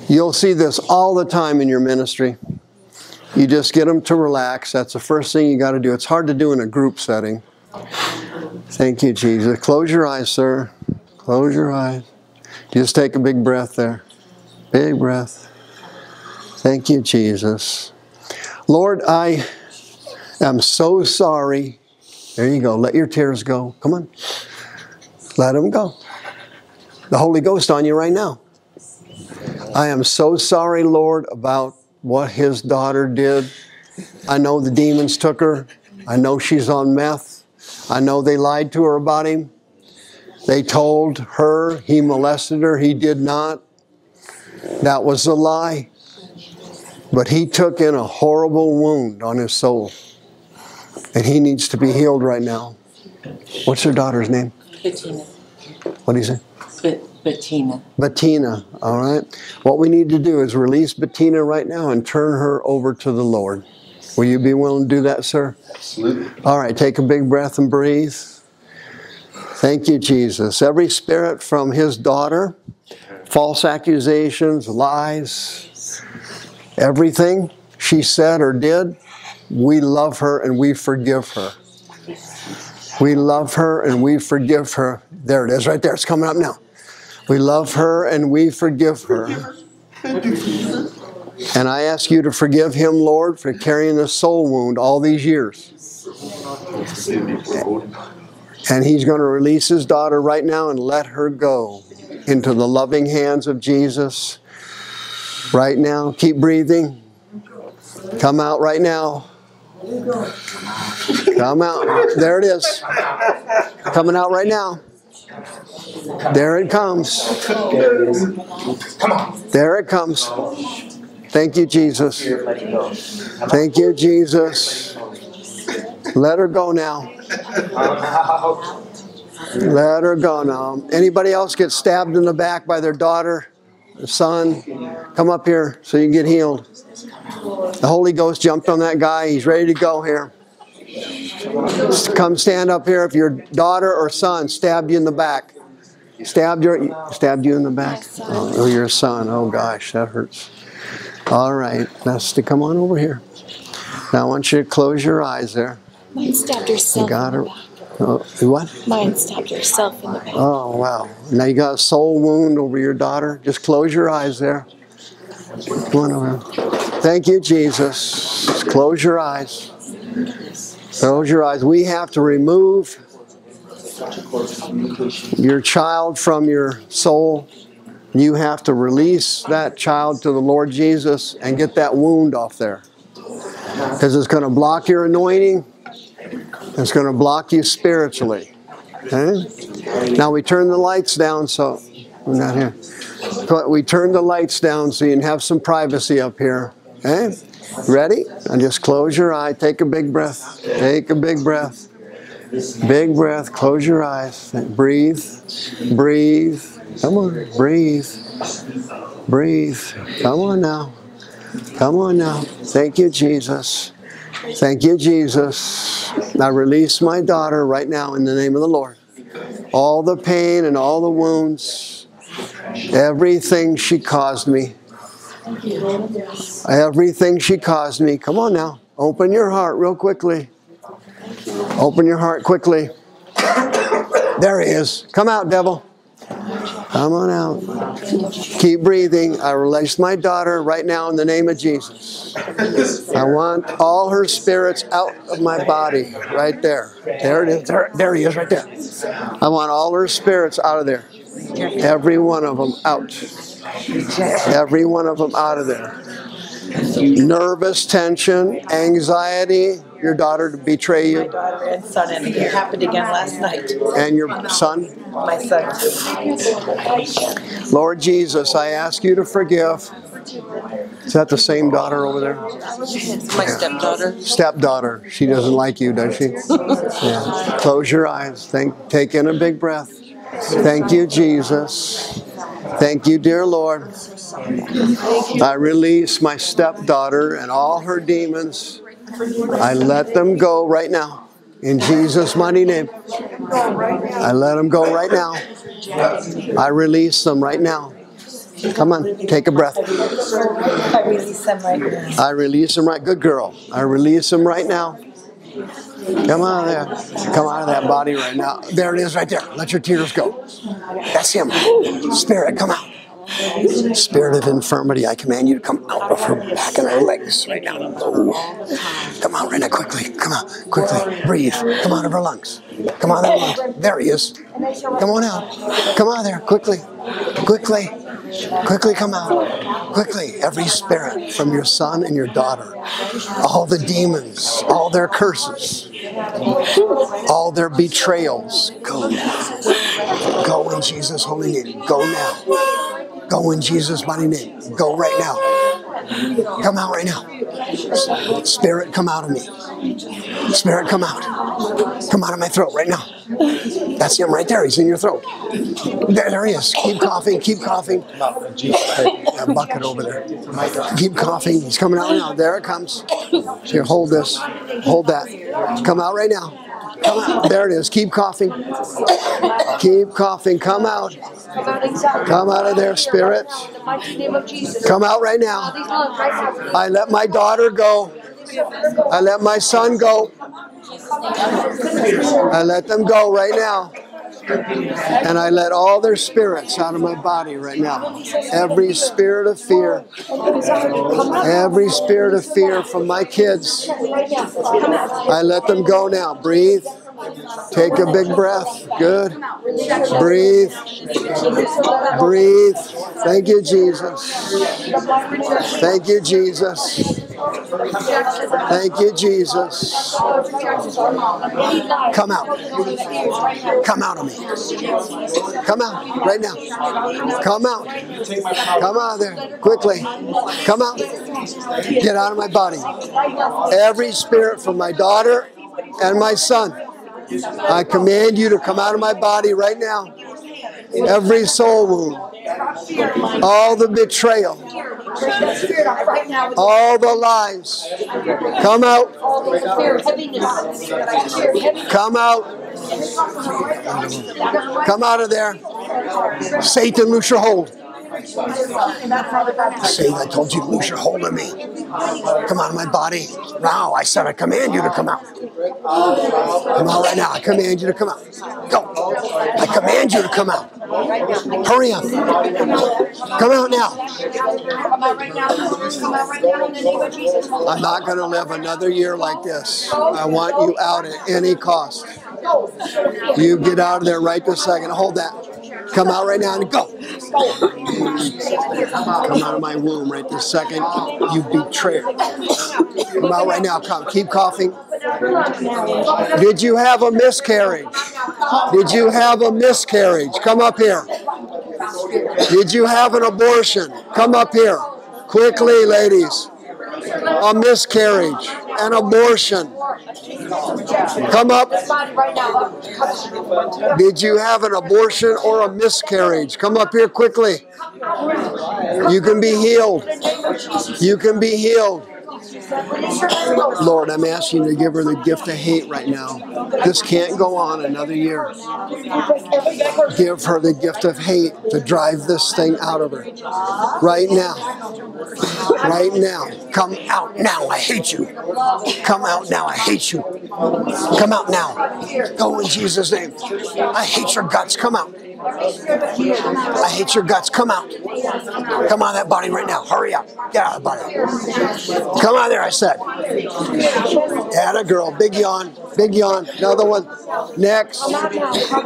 You'll see this all the time in your ministry. You just get them to relax. That's the first thing you got to do. It's hard to do in a group setting. Thank you, Jesus. Close your eyes, sir. Close your eyes. Just take a big breath there. Big breath. Thank you, Jesus. Lord, I am so sorry. There you go. Let your tears go. Come on. Let them go. The Holy Ghost on you right now. I am so sorry, Lord, about what his daughter did. I know the demons took her. I know she's on meth. I know they lied to her about him. They told her he molested her. He did not. That was a lie. But he took in a horrible wound on his soul. And he needs to be healed right now. What's her daughter's name? Bettina. What do you say? Bettina. Bettina, all right? What we need to do is release Bettina right now and turn her over to the Lord. Will you be willing to do that, sir? Absolutely. All right, take a big breath and breathe. Thank you, Jesus. Every spirit from his daughter, false accusations, lies, everything she said or did, we love her and we forgive her. We love her and we forgive her. There it is right there. It's coming up now. We love her and we forgive her. And I ask you to forgive him, Lord, for carrying the soul wound all these years. And he's going to release his daughter right now and let her go into the loving hands of Jesus. Right now. Keep breathing. Come out right now. Come out. There it is. Coming out right now. There it comes. There it comes. Thank you, Jesus. Thank you, Jesus. Let her go now. Let her go now. Anybody else get stabbed in the back by their daughter, their son? Come up here so you can get healed. The Holy Ghost jumped on that guy. He's ready to go here. Come stand up here if your daughter or son stabbed you in the back. Stabbed you in the back? Oh, your son. Oh, gosh, that hurts. All right. That's to come on over here. Now I want you to close your eyes there. Mine stabbed herself. You got her. Oh, what? Mine stabbed herself in the back. Oh, wow. Now you got a soul wound over your daughter. Just close your eyes there. Come on over. Thank you, Jesus. Close your eyes. Close your eyes. We have to remove your child from your soul. You have to release that child to the Lord Jesus and get that wound off there. Because it's going to block your anointing. It's going to block you spiritually. Okay? Now we turn the lights down so... We're not here. But we turn the lights down so you can have some privacy up here. Okay? Ready? And just close your eye. Take a big breath. Take a big breath. Big breath. Close your eyes. Breathe. Breathe. Come on. Breathe. Breathe. Come on now. Come on now. Thank you, Jesus. Thank you, Jesus. I release my daughter right now in the name of the Lord. All the pain and all the wounds, everything she caused me. Everything she caused me. Come on now. Open your heart real quickly. Open your heart quickly. There he is. Come out, devil. Come on out. Keep breathing. I release my daughter right now in the name of Jesus. I want all her spirits out of my body. Right there. There it is. There he is right there. I want all her spirits out of there. Every one of them out. Every one of them out of there. Nervous tension, anxiety, your daughter to betray you. My daughter and son, and it happened again last night. And your son? My son too. Lord Jesus, I ask you to forgive. Is that the same daughter over there? My stepdaughter. Stepdaughter. She doesn't like you, does she? Yeah. Close your eyes. Take in a big breath. Thank you, Jesus. Thank you, dear Lord. I release my stepdaughter and all her demons. I let them go right now. In Jesus' mighty name. I let them go right now. I release them right now. Come on, take a breath. I release them right now. I release him right. Good girl. I release him right now. Come on there. Come out of that body right now. There it is right there. Let your tears go. That's him. Spirit, come out. Spirit of infirmity, I command you to come out of her back and her legs right now. Oh. Come on right now, quickly. Come on, quickly. Breathe. Come out of her lungs. Come on out of her lungs. There he is. Come on out. Come out of there, quickly. Quickly. Quickly come out. Quickly. Every spirit from your son and your daughter. All the demons. All their curses. All their betrayals. Go. Go in Jesus' holy name. Go now. Go in Jesus' mighty name. Go right now. Come out right now. Spirit, come out of me. Spirit, come out. Come out of my throat right now. That's him right there. He's in your throat. There he is. Keep coughing. Keep coughing. That bucket over there. Keep coughing. He's coming out now. There it comes. Here, hold this. Hold that. Come out right now. Come out. There it is. Keep coughing. Keep coughing. Come out. Come out of there, spirit. Come out right now. I let my daughter go. I let my son go. I let them go right now. And I let all their spirits out of my body right now. Every spirit of fear. Every spirit of fear from my kids. I let them go now. Breathe. Take a big breath. Good. Breathe. Breathe. Thank you, Jesus. Thank you, Jesus. Thank you, Jesus. Come out. Come out of me. Come out right now. Come out. Come out of there. Quickly. Come out. Get out of my body. Every spirit from my daughter and my son. I command you to come out of my body right now. Every soul wound, all the betrayal, all the lies, come out. Come out. Come out of there. Satan, loose your hold. Satan, I told you to loose your hold of me. Come out of my body. Now, I said I command you to come out. Come out right now. I command you to come out. Go. I command you to come out. Hurry up. Come out now. I'm not going to live another year like this. I want you out at any cost. You get out of there right this second. Hold that. Come out right now and go. Come out of my womb right this second. You betrayer. Come out right now. Come. Keep coughing. Did you have a miscarriage? Did you have a miscarriage? Come up here. Did you have an abortion? Come up here. Quickly, ladies. A miscarriage. An abortion. Come up. Did you have an abortion or a miscarriage? Come up here quickly. You can be healed. You can be healed. Lord, I'm asking you to give her the gift of hate right now. This can't go on another year. Give her the gift of hate to drive this thing out of her. Right now. Right now. Come out now. I hate you. Come out now. I hate you. Come out now. Go in Jesus' name. I hate your guts. Come out. I hate your guts. Come out. Come on that body right now. Hurry up. Get out of the body. Come on there, I said. Atta girl. Big yawn. Big yawn. Another one. Next. What's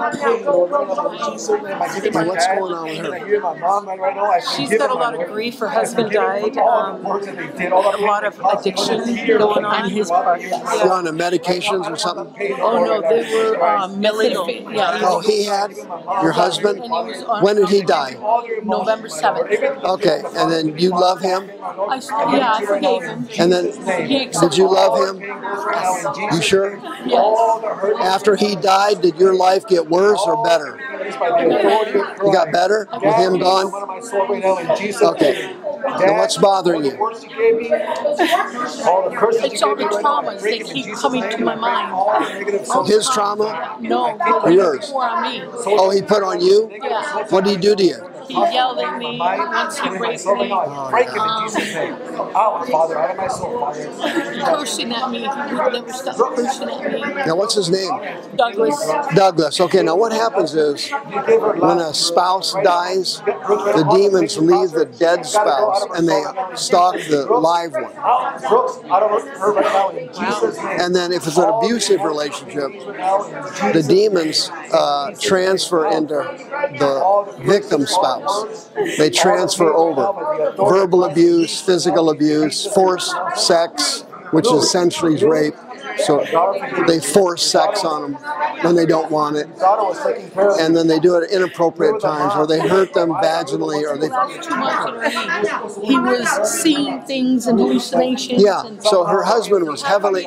going on with her? She's got a lot of grief. Her husband died. A lot of addiction going on in his part. You on the medications or something? Oh no, they were illegal. Yeah. Oh, he had your husband? When did he die? November 7th. Okay, and then you love him? I forgave him. And then, did you love him? You sure? Yes. After he died, did your life get worse or better? You got better with him gone? Okay. Then what's bothering you? It's all the traumas that keep coming to my mind. His trauma? No, or yours? More on me. Oh, he put on you? Yeah. What did he do to you? He yelled at me once he raped me. Break him in Jesus' name. Out, Father, out of my soul, Father. Pushing at me. He would never stop pushing at me. Now, what's his name? Douglas. Douglas. Okay, now what happens is when a spouse dies, the demons leave the dead spouse and they stalk the live one. And then if it's an abusive relationship, the demons transfer into the victim spouse. They transfer over. Verbal abuse, physical abuse, forced sex, which essentially is rape. So they force sex on them when they don't want it, and then they do it at inappropriate times, or they hurt them vaginally, or they. He was seeing things and hallucinations. Yeah. So her husband was heavily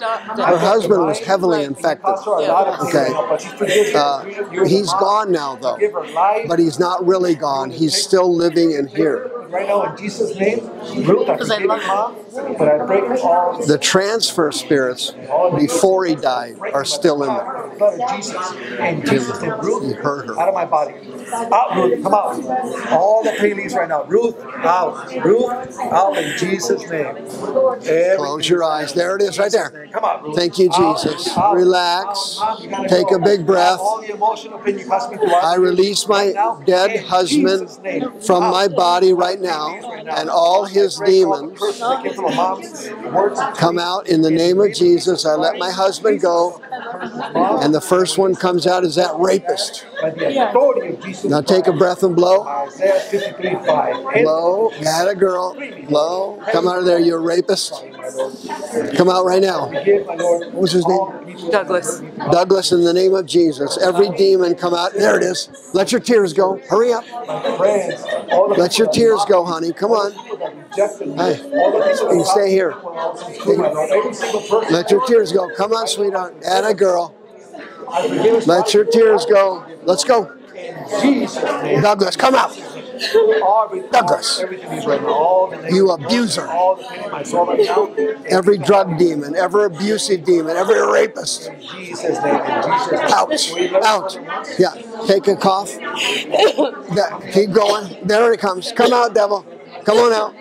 infected. Okay. He's gone now though, but he's not really gone. He's still living in here. Right now, in Jesus' name, because I love him. But I break all the transfer spirits before he died are still in there. Jesus. And Jesus name, Ruth, he hurt her. Out of my body. Out, Ruth, come out. All the pain leaves right now. Ruth, out. Ruth, out in Jesus' name. Close your eyes. There it is, right there. Come out, Ruth. Thank you, Jesus. Relax. Take a big breath. I release my dead husband from my body right now, and all his demons come out in the name of Jesus. I let my husband go, and the first one comes out is that rapist. Now take a breath and blow. Blow. Got a girl. Blow. Come out of there, you're a rapist. Come out right now. What was his name? Douglas. Douglas, in the name of Jesus. Every demon come out. There it is. Let your tears go. Hurry up. Let your tears go, honey. Come on. Hey, you stay here. Let your tears go. Come on, sweetheart. And a girl. Let your tears go. Let's go. Douglas, come out. Douglas, you abuser. Every drug demon, every abusive demon, every rapist. Ouch. Out. Yeah. Take a cough. Keep going. There it comes. Come out, devil. Come on out.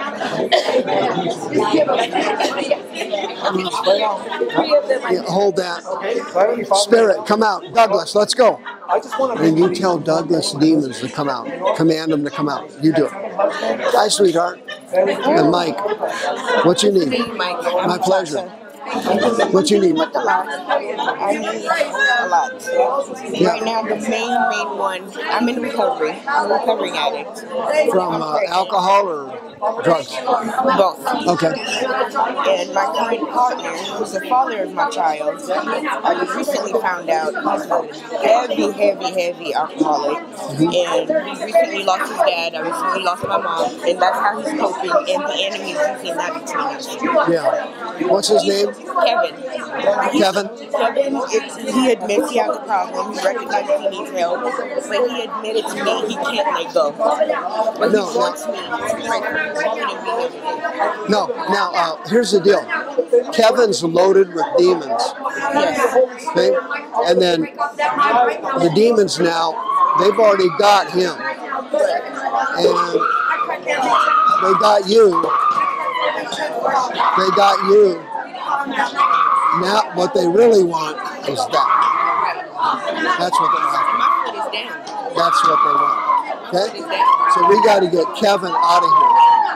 Yeah, hold that. Spirit, come out. Douglas, let's go. And you tell Douglas demons to come out. Command them to come out. You do it. Hi, sweetheart. And Mike, what you need? My pleasure. What you need? I need a lot. Yeah. Right now, the main one, I'm in recovery. I'm a recovering addict. From alcohol or drugs? Both. Okay. And my current partner, who's the father of my child, I just recently found out he's a heavy alcoholic. And he recently lost his dad. I recently lost my mom. And that's how he's coping. And the enemy is using that to me. Yeah. What's his name? Kevin. Kevin? He admits he has a problem. He recognizes he needs help. But he admitted to me he can't let go. But he wants me to pray for him. No. Now, here's the deal. Kevin's loaded with demons. Yes. Okay? And then the demons now, they've already got him. And they got you. They got you. Now, what they really want is that. That's what they want. That's what they want. Okay? So we got to get Kevin out of here.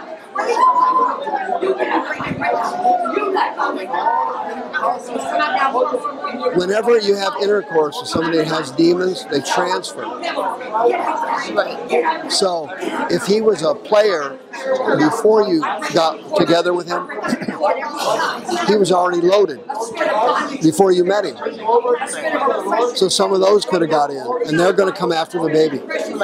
Whenever you have intercourse with somebody that has demons, they transfer. So if he was a player before you got together with him, he was already loaded before you met him. So some of those could have got in, and they're going to come after the baby.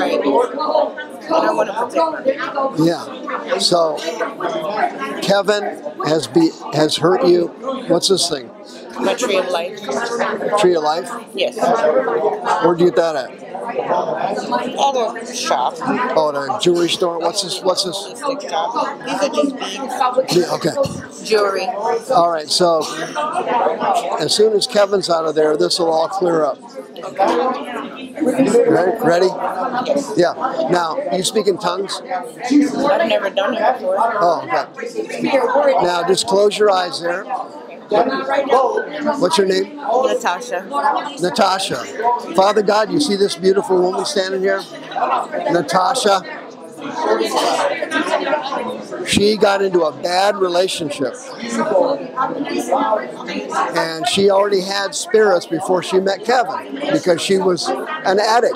Yeah. So Kevin has hurt you. What's this thing? My tree of life. Tree of life? Yes. Where'd you get that at? At a shop. Oh, at a jewelry store? What's this? These are just beads. Yeah, okay. Jewelry. All right, so as soon as Kevin's out of there, this will all clear up. Ready? Yeah. Now, you speak in tongues? I've never done it before. Oh, okay. Now, just close your eyes there. What's your name? Natasha. Natasha. Father God, you see this beautiful woman standing here? Natasha. She got into a bad relationship. And she already had spirits before she met Kevin because she was an addict.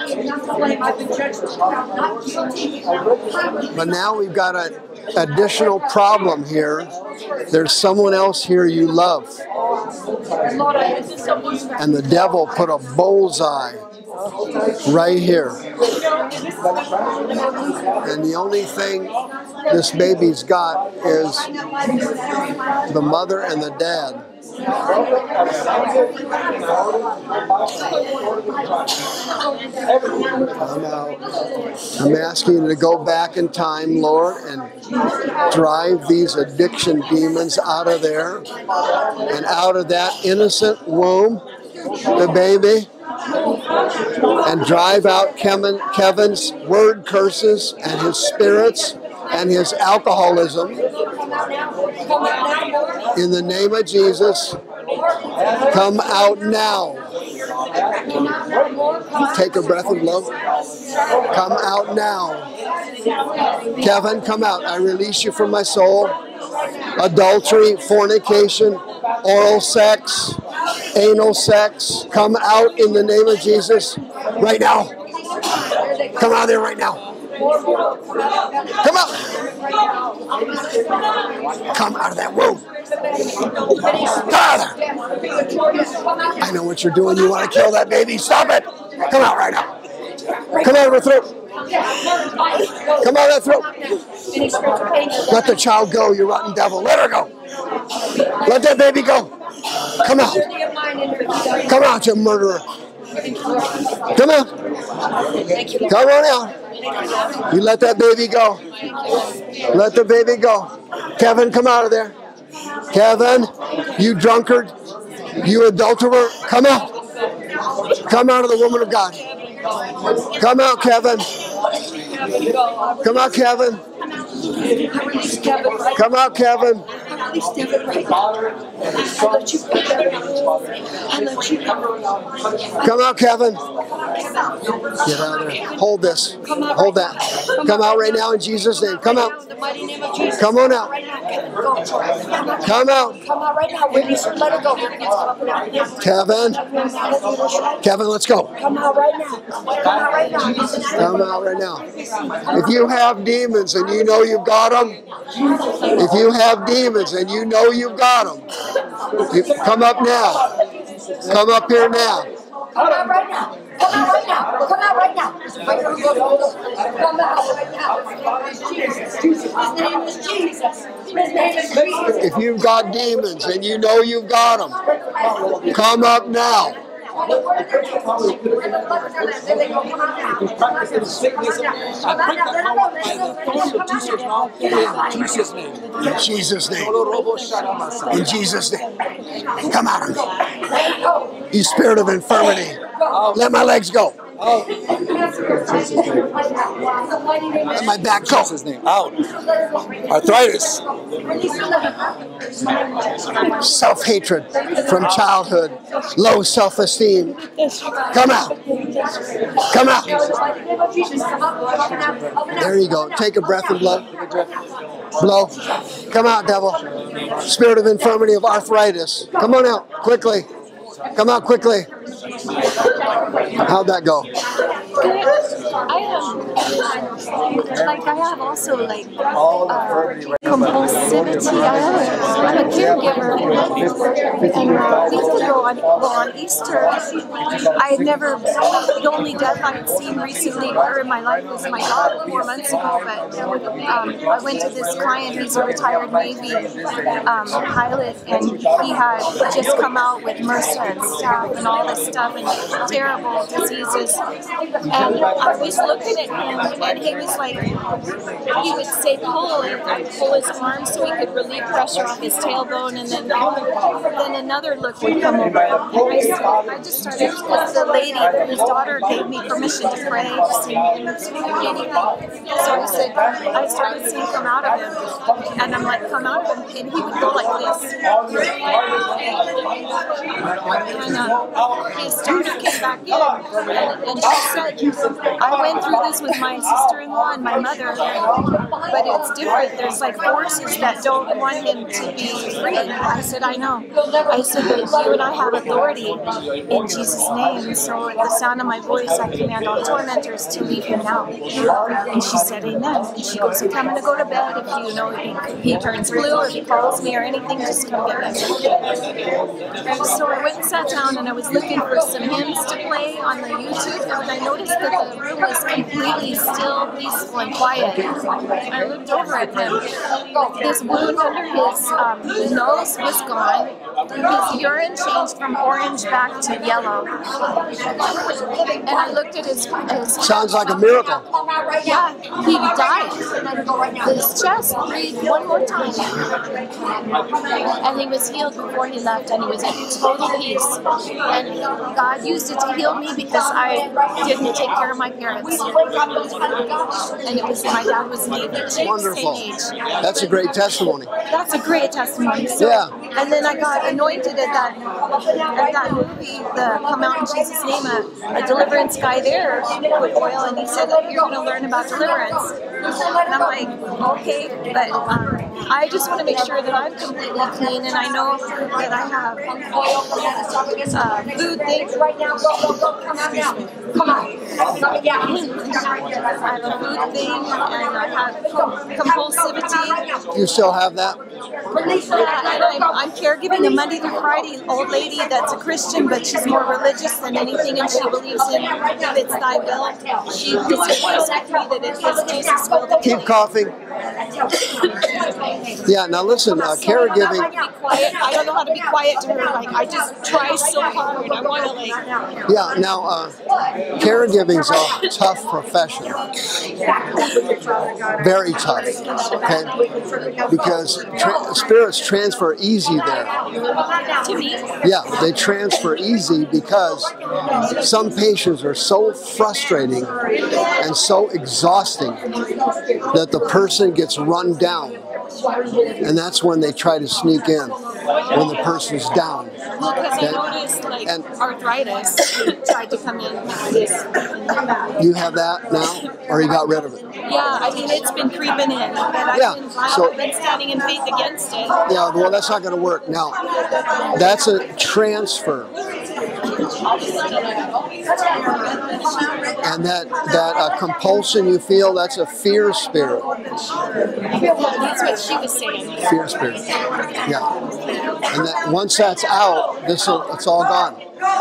But now we've got an additional problem here. There's someone else here you love. And the devil put a bullseye right here. And the only thing this baby's got is the mother and the dad. I'm asking you to go back in time, Lord, and drive these addiction demons out of there and out of that innocent womb, the baby, and drive out Kevin's word curses and his spirits and his alcoholism. In the name of Jesus, come out now. Take a breath and blow. Come out now. Kevin, come out. I release you from my soul. Adultery, fornication, oral sex, anal sex, come out in the name of Jesus right now. Come out of there right now. Come out. Come out of that womb. Come out of there. I know what you're doing. You want to kill that baby. Stop it. Come out right now. Come out of her throat. Come out of that throat. Let the child go, you rotten devil. Let her go. Let that baby go. Come out. Come out, you murderer. Come out. Come on out. You let that baby go. Let the baby go. Kevin, come out of there. Kevin, you drunkard. You adulterer. Come out. Come out of the woman of God. Come out, Kevin. Come out, Kevin. Come out, Kevin. Come out, Kevin. Get out of there. Hold this. Hold that. Come out right now in Jesus' name. Come out. Come on out. Come out. Come out right now. Let her go. Kevin. Kevin, let's go. Come out right now. Come out right now. Come out right now. If you have demons and you know you've got them, if you have demons and you know you've got them, come up now. Come up here now. Come out right now. Come out right now. Come out right now. Come out right now. Jesus. His name is Jesus. His name is Jesus. If you've got demons and you know you've got them, come up now. In Jesus' name. In Jesus' name. Come out of me. You spirit of infirmity. Let my legs go. Let my back go. Out. Arthritis. Self-hatred from childhood. Low self-esteem. Come out. Come out. There you go. Take a breath and blow. Blow. Come out, devil. Spirit of infirmity of arthritis. Come on out. Quickly. Come out quickly. How'd that go? I have also compulsivity. I'm a caregiver, and weeks ago on Easter, I had never. The only death I had seen recently or in my life was my dog 4 months ago. But I went to this client. He's a retired Navy pilot, and he had just come out with MRSA and staph and all this stuff and terrible diseases. And I was looking at him, and he was like, he would say pull, and I'd pull his arm so he could relieve pressure off his tailbone, and then another look would come over. And I just started, because the lady, his daughter, gave me permission to pray, sing, and speak anything. So I started seeing come out of him, and I'm like, come out of him, and he would go like this. And his daughter came back in, and she said, I went through this with my sister-in-law and my mother, but it's different. There's like forces that don't want him to be free. I said, I know. I said, but you and I have authority in Jesus' name. So at the sound of my voice, I command all tormentors to leave him now. And she said, amen. And she goes, okay, I'm going to go to bed. If you know he turns blue or he calls me or anything, just come get me. So I went and sat down, and I was looking for some hymns to play on the YouTube, and I noticed that the room was completely still, peaceful, and quiet. I looked over at him. His wound under his nose was gone. His urine changed from orange back to yellow. And I looked at his Sounds like a miracle. yeah, he died. His chest breathed one more time. And he was healed before he left, and he was in total peace. And God used it to heal me because I didn't take care of my parents. And it was, my dad was Navy. Wonderful. Same age. That's a great testimony. That's a great testimony. So, Yeah. And then I got anointed at that movie, the Come Out in Jesus' Name, a deliverance guy there with oil, and he said, you're going to learn about deliverance. And I'm like, okay, but I just want to make sure that I'm completely clean, and I know that I have food things right now. Go, come out now. Come on. Yeah. I have a food thing, and I have compulsivity. You still have that? And I'm caregiving a Monday through Friday old lady that's a Christian, but she's more religious than anything, and she believes in if it's thy will. She disagrees with me that it is Jesus' will. Keep coughing. Yeah, now listen, caregiving. I don't know how to be quiet to her. Like, I just try so hard. I want to, like. Yeah, now, caregiving's a tough profession. Very tough, okay? Because spirits transfer easy there. To me? Yeah, they transfer easy because some patients are so frustrating and so exhausting that the person gets run down. And that's when they try to sneak in, when the person's down. Well, because I noticed, like, arthritis tried to come in. You have that now, or you got rid of it? Yeah, I mean, it's been creeping in, but I've been standing in faith against it. Yeah, well, that's not going to work. Now, that's a transfer. And that compulsion you feel, that's a fear spirit. That's what she was saying. Fear spirit. Yeah. And that once that's out, it's all gone.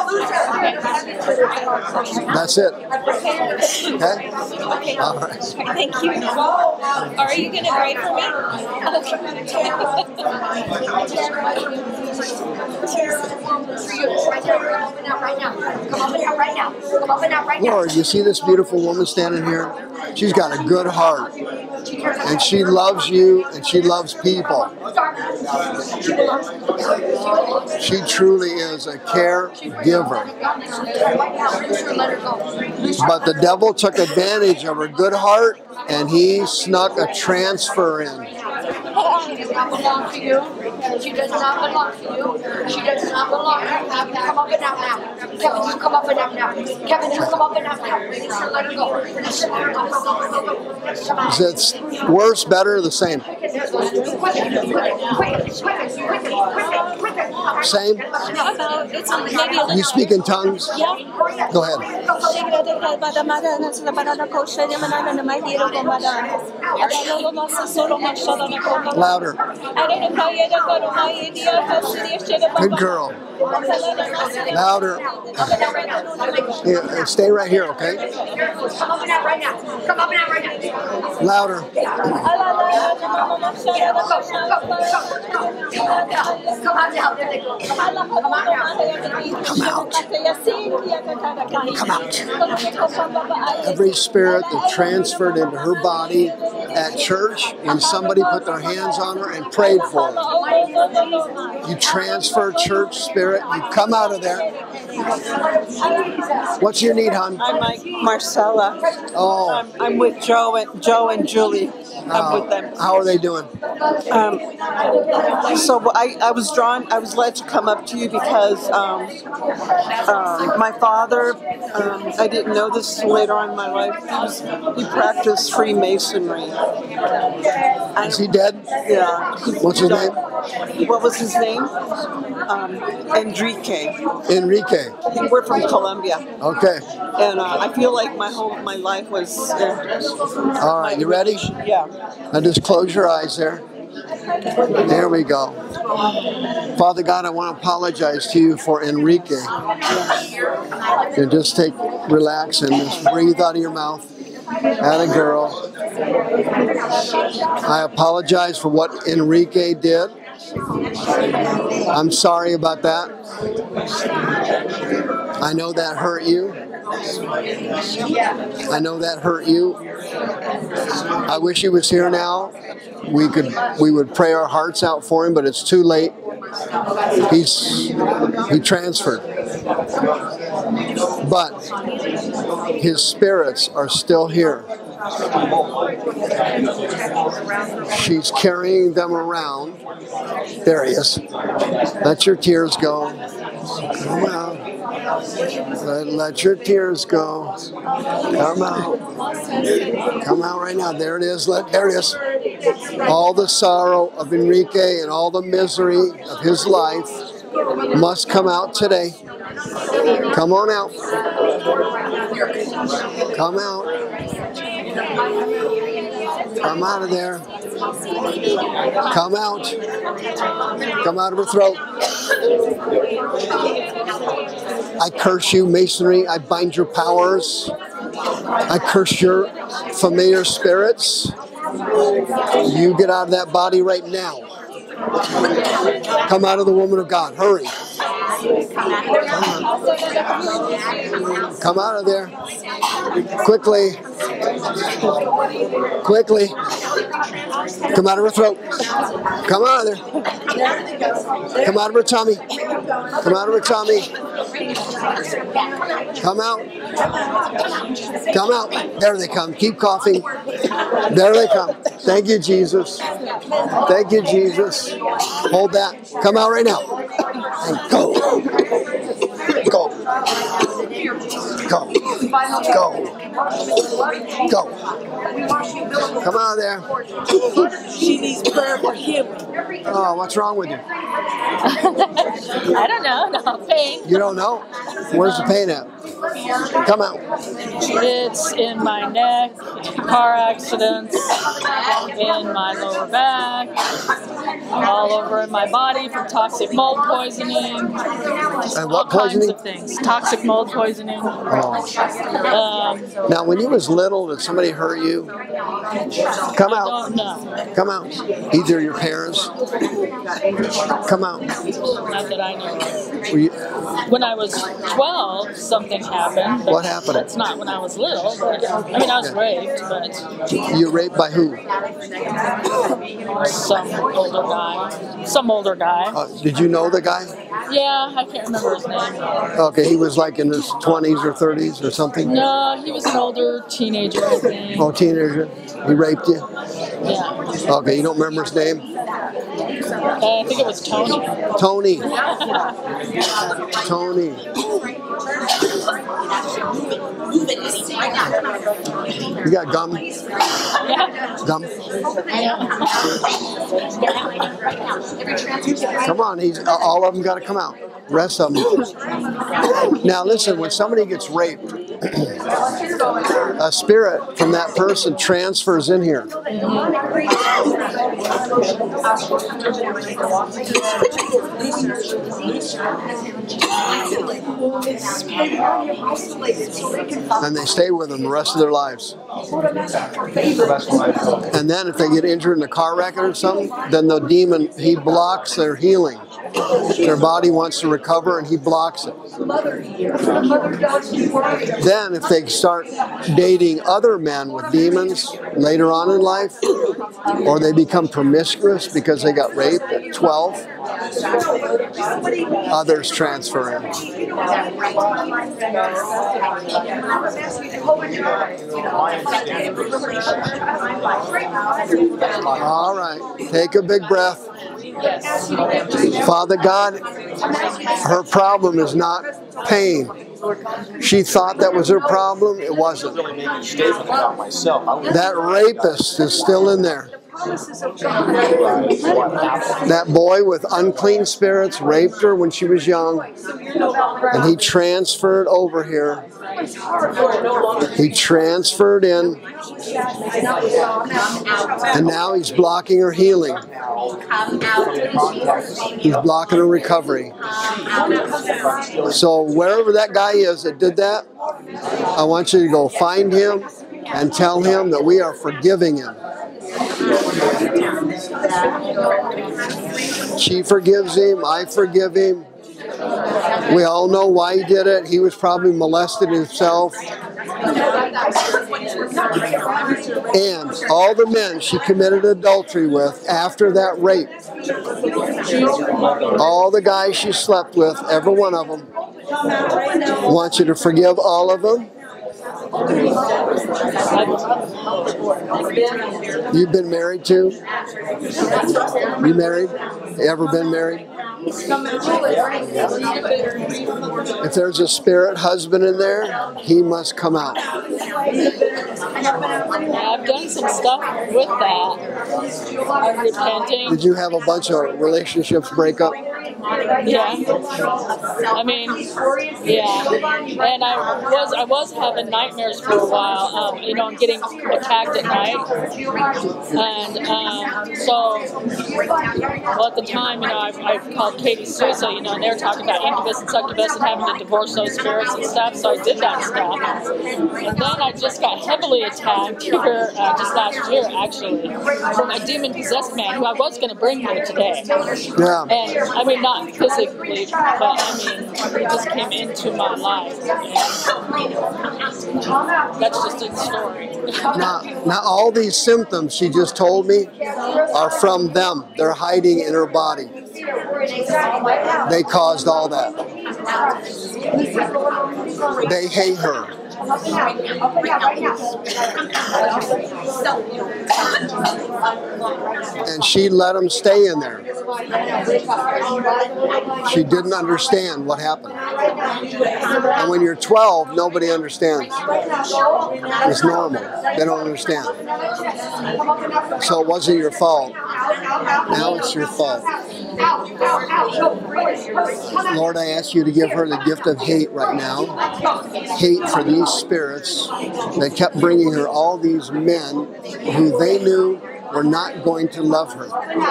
That's it. Okay? All right. Thank you. Are you going to pray for me? Lord, you see this beautiful woman standing here? She's got a good heart. And she loves you and she loves people. She truly is a caregiver. But the devil took advantage of her good heart and he snuck a transfer in. She does not belong to you. She does not belong to you. She does not belong to you. Come up and out now. Kevin, you come up and out now. Kevin, you come up and out now. Let her go. Is it worse, better, or the same? Same? You speak in tongues? Yeah. Go ahead. Louder. Good girl. Louder. Yeah, stay right here, okay? Come up and out right now. Come up and out right now. Louder. Come out now. There they go. Come out now. Come out. Come out. Every spirit that transferred into her body at church and somebody put their hands on her and prayed for her. You transfer church spirit. You come out of there. What's your need, hon? I'm like Marcella. Oh. I'm with Joe and Julie. I'm with them. How are they doing? So I was led to come up to you because my father, I didn't know this later on in my life, he practiced Freemasonry. Is he dead? Yeah. What's his name? What was his name? Enrique. Enrique. We're from Colombia. Okay. And I feel like my life was... All right, you ready? Yeah. Now just close your eyes there. There we go. Father God, I want to apologize to you for Enrique. And just relax and just breathe out of your mouth. Atta girl. I apologize for what Enrique did. I'm sorry about that. I know that hurt you. I know that hurt you. I wish he was here now. We would pray our hearts out for him, but it's too late. He transferred. But his spirits are still here. She's carrying them around. There he is. Let your tears go. Come out. Let your tears go. Come out. Come out right now. There it is. There it is. All the sorrow of Enrique and all the misery of his life must come out today. Come on out. Come out. Come out of there. Come out. Come out of her throat. I curse you, Masonry. I bind your powers. I curse your familiar spirits. You get out of that body right now. Come out of the woman of God. Hurry. Come out of there. Quickly. Quickly. Come out of her throat. Come out of there. Come out of her tummy. Come out of her tummy. Come out. Come out. There they come. Keep coughing. There they come. Thank you, Jesus. Thank you, Jesus. Hold that. Come out right now. And go. Go. Go. Go. Go. Come out of there. She needs prayer for healing. Oh, what's wrong with you? I don't know. No pain. You don't know? Where's the pain at? Come out. It's in my neck, car accidents, in my lower back, all over in my body from toxic mold poisoning. And what all poisoning? kinds of things. Toxic mold poisoning. Now, when you was little, did somebody hurt you? Come out. I don't know. Come out. Either your parents. Come out. Not that I know of. Were you, When I was 12, something happened. But What happened? That's not when I was little. But, I mean, I was raped, but you raped by who? some older guy. Some older guy. Did you know the guy? Yeah, I can't remember his name. Okay, he was like in his 20s or 30s or something? No, he was an older teenager, I think. Oh, teenager. He raped you? Yeah. Okay, you don't remember his name? I think it was Tony. Tony. Tony. You got gum? Yeah. Gum? Come on, all of them got to come out. Rest of them. Now listen, when somebody gets raped, a spirit from that person transfers in here. And they stay with them the rest of their lives. And then if they get injured in a car wreck or something, then the demon, he blocks their healing. Their body wants to recover and he blocks it. Then if they start dating other men with demons later on in life, or they become promiscuous because they got raped at 12, others transfer in. All right, take a big breath. Father God, her problem is not pain. She thought that was her problem. It wasn't. That rapist is still in there. That boy with unclean spirits raped her when she was young, and he transferred over here. He transferred in, and now he's blocking her healing. He's blocking her recovery. So wherever that guy is that did that, I want you to go find him and tell him that we are forgiving him. She forgives him. I forgive him. We all know why he did it. He was probably molested himself. And all the men she committed adultery with after that rape, all the guys she slept with, every one of them, want you to forgive all of them. You've been married too? You married? Ever been married? If there's a spirit husband in there, he must come out. I've done some stuff with that. I'm repenting. Did you have a bunch of relationships break up? Yeah. I mean, yeah. And I was having nightmares for a while. I'm getting attacked at night. And so at the time, I called Katie Sousa, and they're talking about incubus and succubus and having to divorce those spirits and stuff. So I did that stuff. And then I just got heavily attacked here just last year, actually, from a demon-possessed man who I was going to bring here today. Yeah. And I mean, not physically, but I mean, he just came into my life. That's just a story. Now, all these symptoms she just told me are from them. They're hiding in her body. They caused all that. They hate her. And she let them stay in there. She didn't understand what happened. And when you're 12, nobody understands. It's normal. They don't understand. So it wasn't your fault. Now it's your fault. Lord, I ask you to give her the gift of hate right now. Hate for these spirits that kept bringing her all these men who they knew were not going to love her.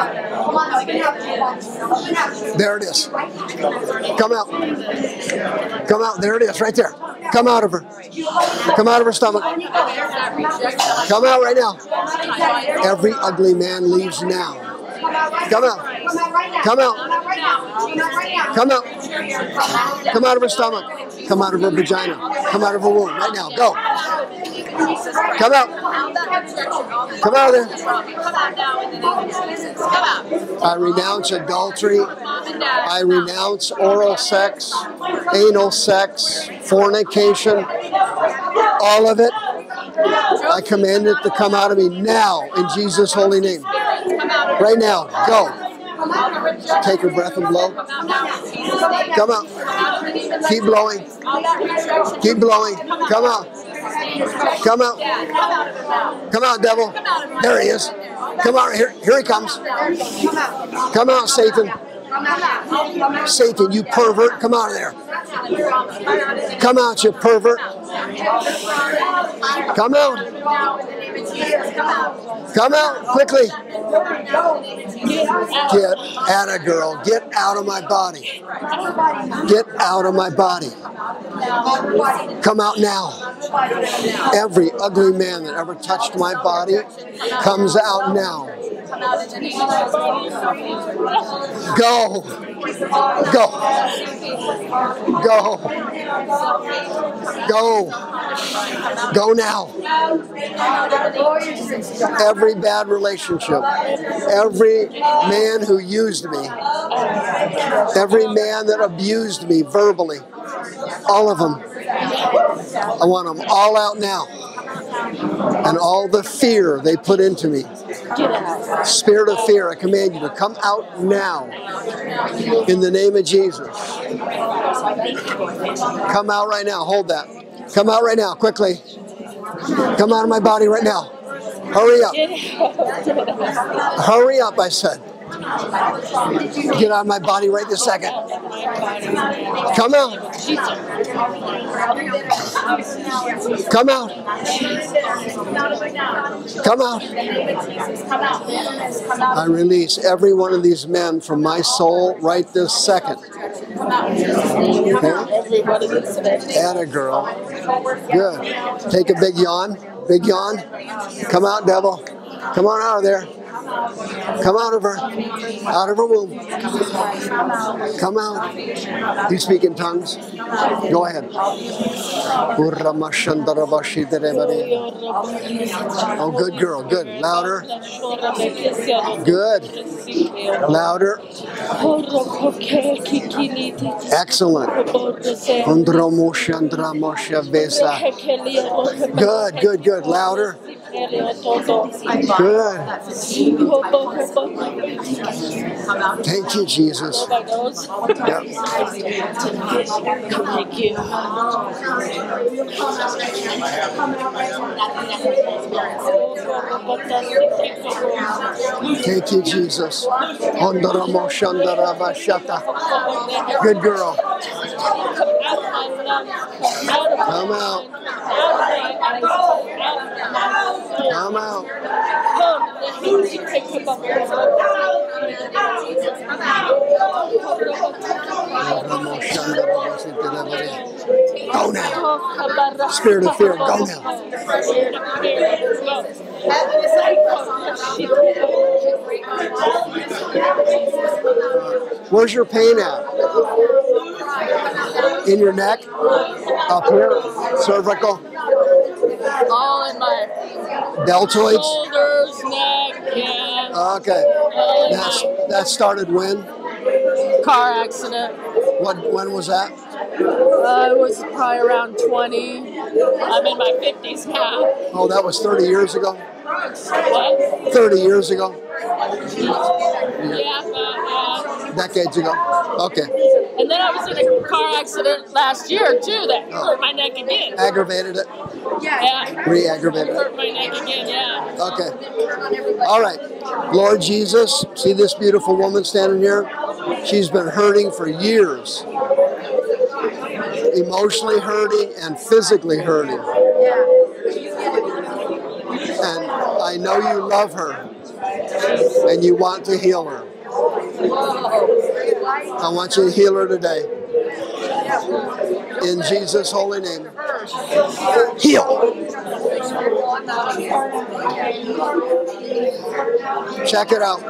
There it is. Come out. Come out. There it is, right there. Come out of her. Come out of her stomach. Come out right now. Every ugly man leaves now. Come out. Come out. Come out. Come out of her stomach. Come out of her vagina. Come out of her womb. Right now. Go. Come out. Come out of there. I renounce adultery. I renounce oral sex, anal sex, fornication, all of it. I command it to come out of me now in Jesus' holy name. Right now, go. Take a breath and blow. Come out. Keep blowing. Keep blowing. Come out. Come out. Come out, devil. There he is. Come out. Here he comes. Come out, Satan. Satan, you pervert. Come out of there. Come out, you pervert. Come out. Come out quickly. Get out of girl. Get out of my body. Get out of my body. Come out now. Every ugly man that ever touched my body comes out now. Go. Go. Go. Go. Go now. Every bad relationship, every man who used me, every man that abused me verbally, all of them, I want them all out now. And all the fear they put into me, spirit of fear, I command you to come out now in the name of Jesus. Come out right now. Hold that. Come out right now, quickly. Come out of my body right now. Hurry up. Hurry up, I said. Get out of my body right this second. Come out. Come out. Come out. I release every one of these men from my soul right this second. Okay? Atta girl. Good. Take a big yawn. Big yawn. Come out, devil. Come on out of there. Come out of her. Out of her womb. Come out. You speak in tongues? Go ahead. Oh, good girl. Good. Louder. Good. Louder. Excellent. Good, good, good. Louder. Good. Thank you, Jesus. Yep. Thank you. Thank you, Jesus. Good girl. Come out. Come out. Go now. Spirit of fear, go now. Where's your pain at? In your neck? Up here? Cervical? All in my deltoids? Shoulders, neck, yeah. Okay. That started when? Car accident. When was that? It was probably around 20. I'm in my 50s now. Oh, that was 30 years ago? What? 30 years ago? Yeah, decades ago? Okay. And then I was in a car accident last year, too, that hurt my neck again. Aggravated it? Yeah. Re-aggravated it? Hurt my neck again, yeah. Okay. All right. Lord Jesus, see this beautiful woman standing here? She's been hurting for years. Emotionally hurting and physically hurting. And I know you love her and you want to heal her. I want you to heal her today. In Jesus' holy name. Heal. Check it out.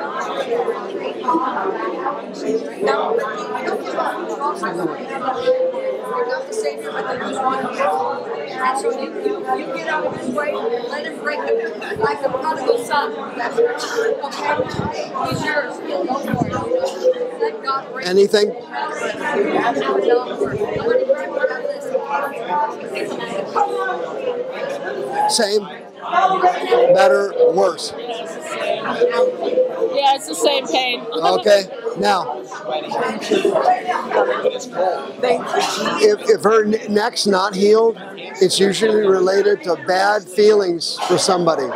So you get out of his way, let him break it like the prodigal son. Okay? He's yours. Go for it. Let God break it. Anything? Same? Better? Worse? Yeah, it's the same pain. Okay. Now, if her neck's not healed, it's usually related to bad feelings for somebody.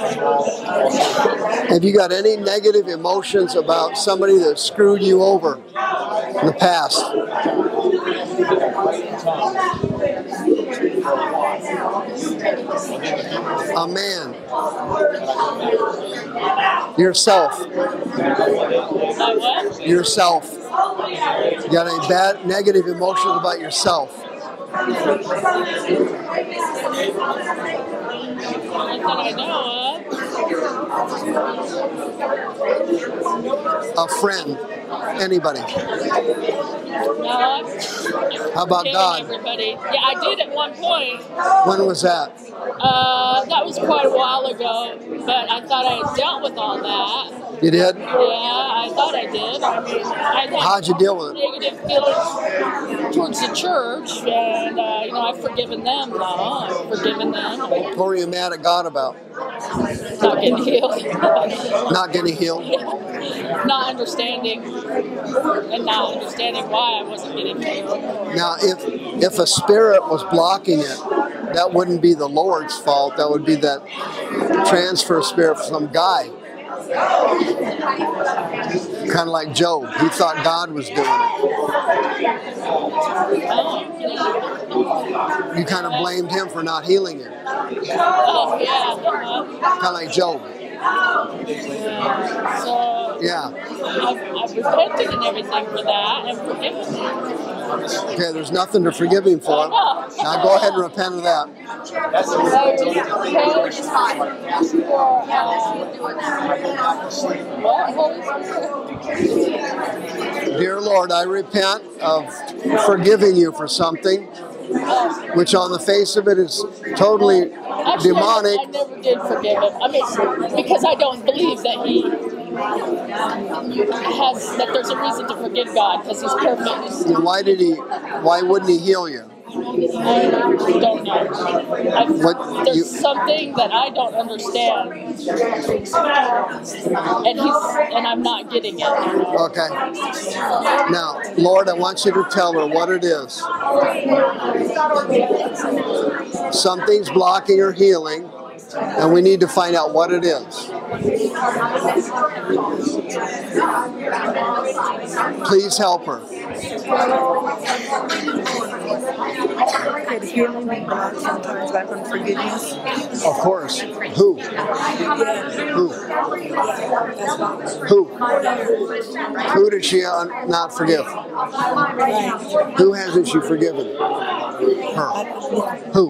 Have you got any negative emotions about somebody that screwed you over in the past? A man. Yourself. What? Yourself. You got any bad, negative emotions about yourself? Not that I know of. A friend. Anybody. No, How about God? everybody. Yeah, I did at one point. When was that? That was quite a while ago, but I thought I had dealt with all that. You did? Yeah, I thought I did. I mean, I had How'd you deal with it? negative feelings towards the church, and I've forgiven them now. I've forgiven them. What were you mad at God about? Not getting healed. Not getting healed? Not understanding, and not understanding why I wasn't getting healed. Now, if a spirit was blocking it, that wouldn't be the Lord's fault. That would be that transfer spirit from some guy. Kind of like Job. He thought God was doing it. You kind of blamed him for not healing him. Oh, yeah. Kind of like Job. So, Yeah. I've repented and everything for that and forgiven him. Okay, there's nothing to forgive him for. Now go ahead and repent of that. Dear Lord, I repent of forgiving you for something which on the face of it is totally Actually, demonic. I never did forgive him. I mean, because I don't believe that that there's a reason to forgive God, because he's perfect. And why wouldn't he heal you? I don't know. There's something that I don't understand, and I'm not getting it. Okay. Now, Lord, I want you to tell her what it is. Something's blocking her healing, and we need to find out what it is. Please help her. Could healing be blocked sometimes by unforgiveness? Of course. Who? Who? Who? Who did she not forgive? Who hasn't she forgiven? Her. Who?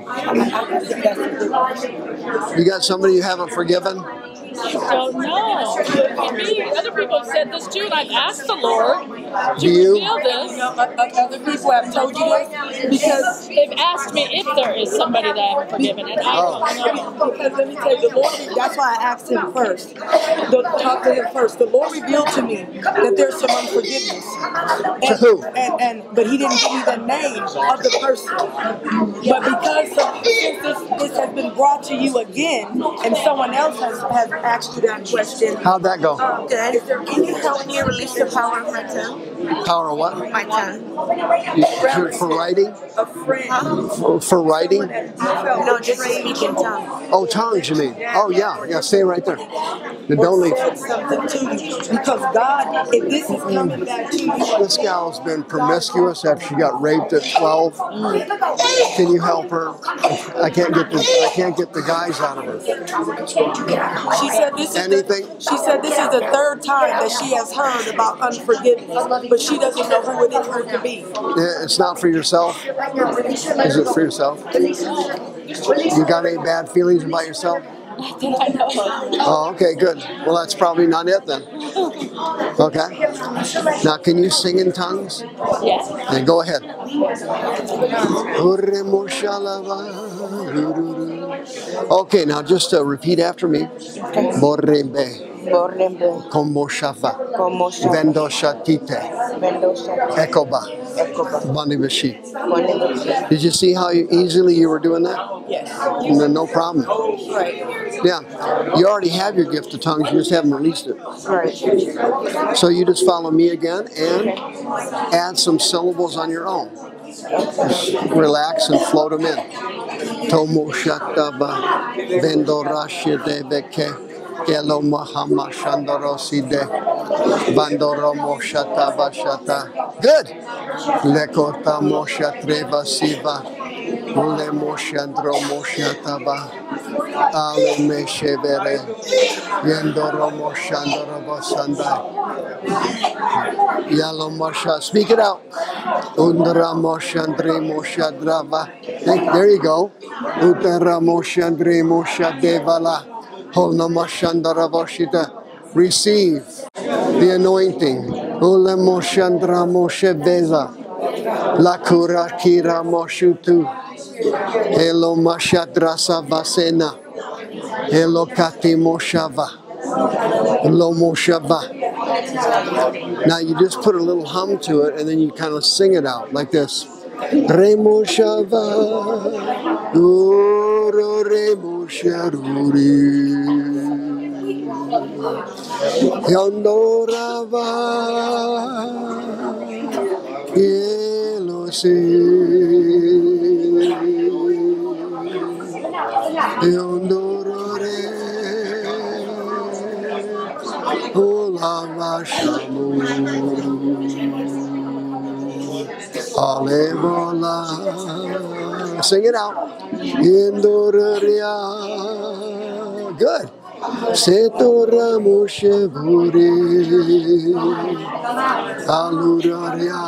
You got somebody you haven't forgiven? I don't know. Other people have said this too, and I've asked the Lord to reveal this. Other people have told you this Because they've asked me if there is somebody that I haven't forgiven, and I don't know. Because let me tell you, the Lord, that's why I asked him first. Talk to him first. The Lord revealed to me that there's some unforgiveness. To who? But he didn't give me the name of the person. But because this has been brought to you again, and someone else has asked you that question. How'd that go? Good. Can you help me release the power of my tongue? Power of what? My tongue. For writing? A friend. For writing? No, just speak in tongue. Oh, tongues, you mean? Oh, yeah. Yeah, stay right there. Don't leave. Said something to you. Because God, if this is coming back to you. This gal's been promiscuous after she got raped at 12. Can you help her? I can't get the guys out of her. She said this is the third time that she has heard about unforgiveness, but she doesn't know who it is going to be. It's not for yourself? Is it for yourself? You got any bad feelings about yourself? Oh, okay, good. Well, that's probably not it then. Okay. Now, can you sing in tongues? Yes. And go ahead. Okay, now just repeat after me. Borrembe. Como shafa. Vendo shatite. Ekoba. Bandibashi. Did you see how easily you were doing that? Yes. No problem. Right. Yeah. You already have your gift of tongues, you just haven't released it. Right. So you just follow me again and add some syllables on your own. Just relax and float them in. Tomo shataba vendorashi debeke. Elo Mahama Shandoroside Bandoro Moshata Bashata. Good. Lekota Mosha Treva Siva Ule moshandro moshataba. Ale meshevere. Yendoro moshandoro basandai. Yalo mosha. Speak it out. Undra moshandre moshadrava. There you go. Utara moshandre moshadevala. Holna moshandara boshita. Receive the anointing. Ule moshandra mosheveza. La kura kira moshutu. Elo mashadrasa vasena. Elo kati moshava. Lo moshava. Now you just put a little hum to it and then you kind of sing it out like this. Re moshava. Uro re mosharuri. Yondorava. Yelose. Yondorore. Olava shamu. Alevola. Sing it out. Yendoria. Good. Setora Moshevuri. Aluraria.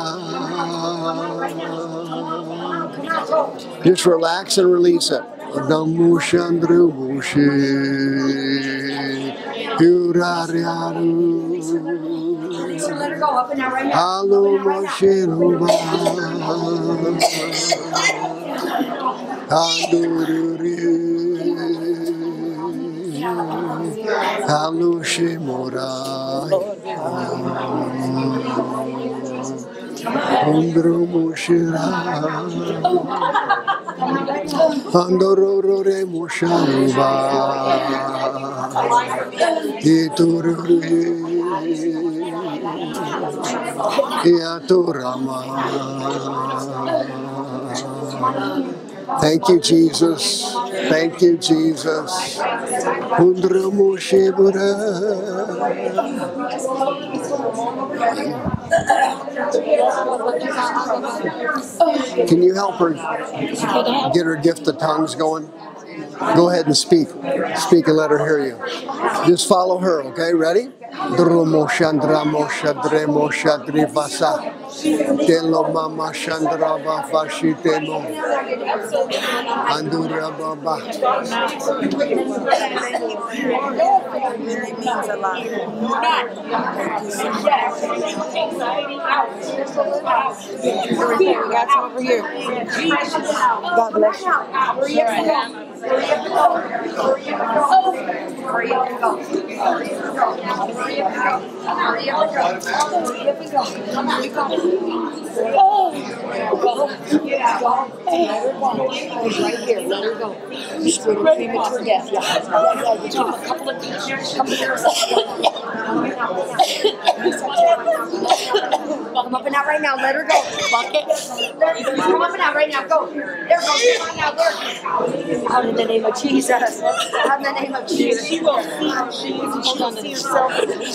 Just relax and release it. Damushandru Mushi. Urariaru. Halu Moshiruba. Andururi. Halushimura. Undrumushira. Andorore Musharuba. Itururi. Iaturama. Thank you, Jesus. Thank you, Jesus. Undrumushibura. Can you help her get her gift of tongues going? Go ahead and speak. Speak and let her hear you. Just follow her, okay? Ready? Drumo Shandra Moshadre Moshadri Vasa. Telo Mama Shandra Vafashitemo. Andura Baba. It means a lot. We got some over here. God bless you. Right here, let her go. Straight to premature death. Yeah, you took a couple of come up and out right now. Let her go. Bucket. Come up and out right now. Go. There goes. Come on now. There. Out in the name of Jesus. Out in the name of Jesus. She will see herself.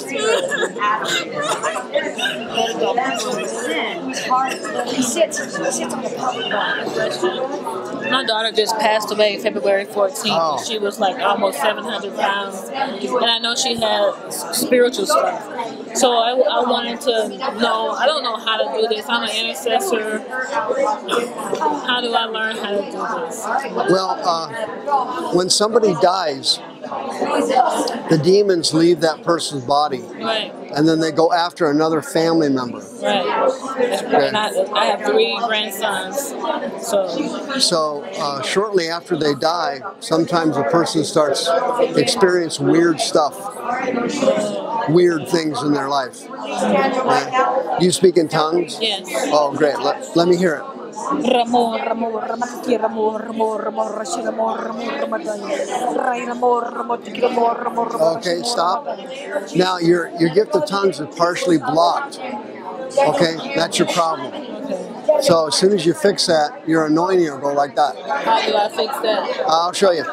Let it go. He sits on the public one. My daughter just passed away February 14th. Oh. She was like almost 700 pounds. And I know she had spiritual stuff. So I wanted to know, I don't know how to do this. I'm an intercessor. How do I learn how to do this? Well, when somebody dies, the demons leave that person's body. Right. And then they go after another family member. Right. And I have 3 grandsons. So shortly after they die, sometimes a person starts experiencing weird stuff, weird things in their life. Yeah. You speak in tongues? Yes. Oh, great. Let me hear it. Okay, stop. Now your gift of tongues is partially blocked. Okay, that's your problem. So as soon as you fix that, your anointing will go like that. How do I fix that? I'll show you.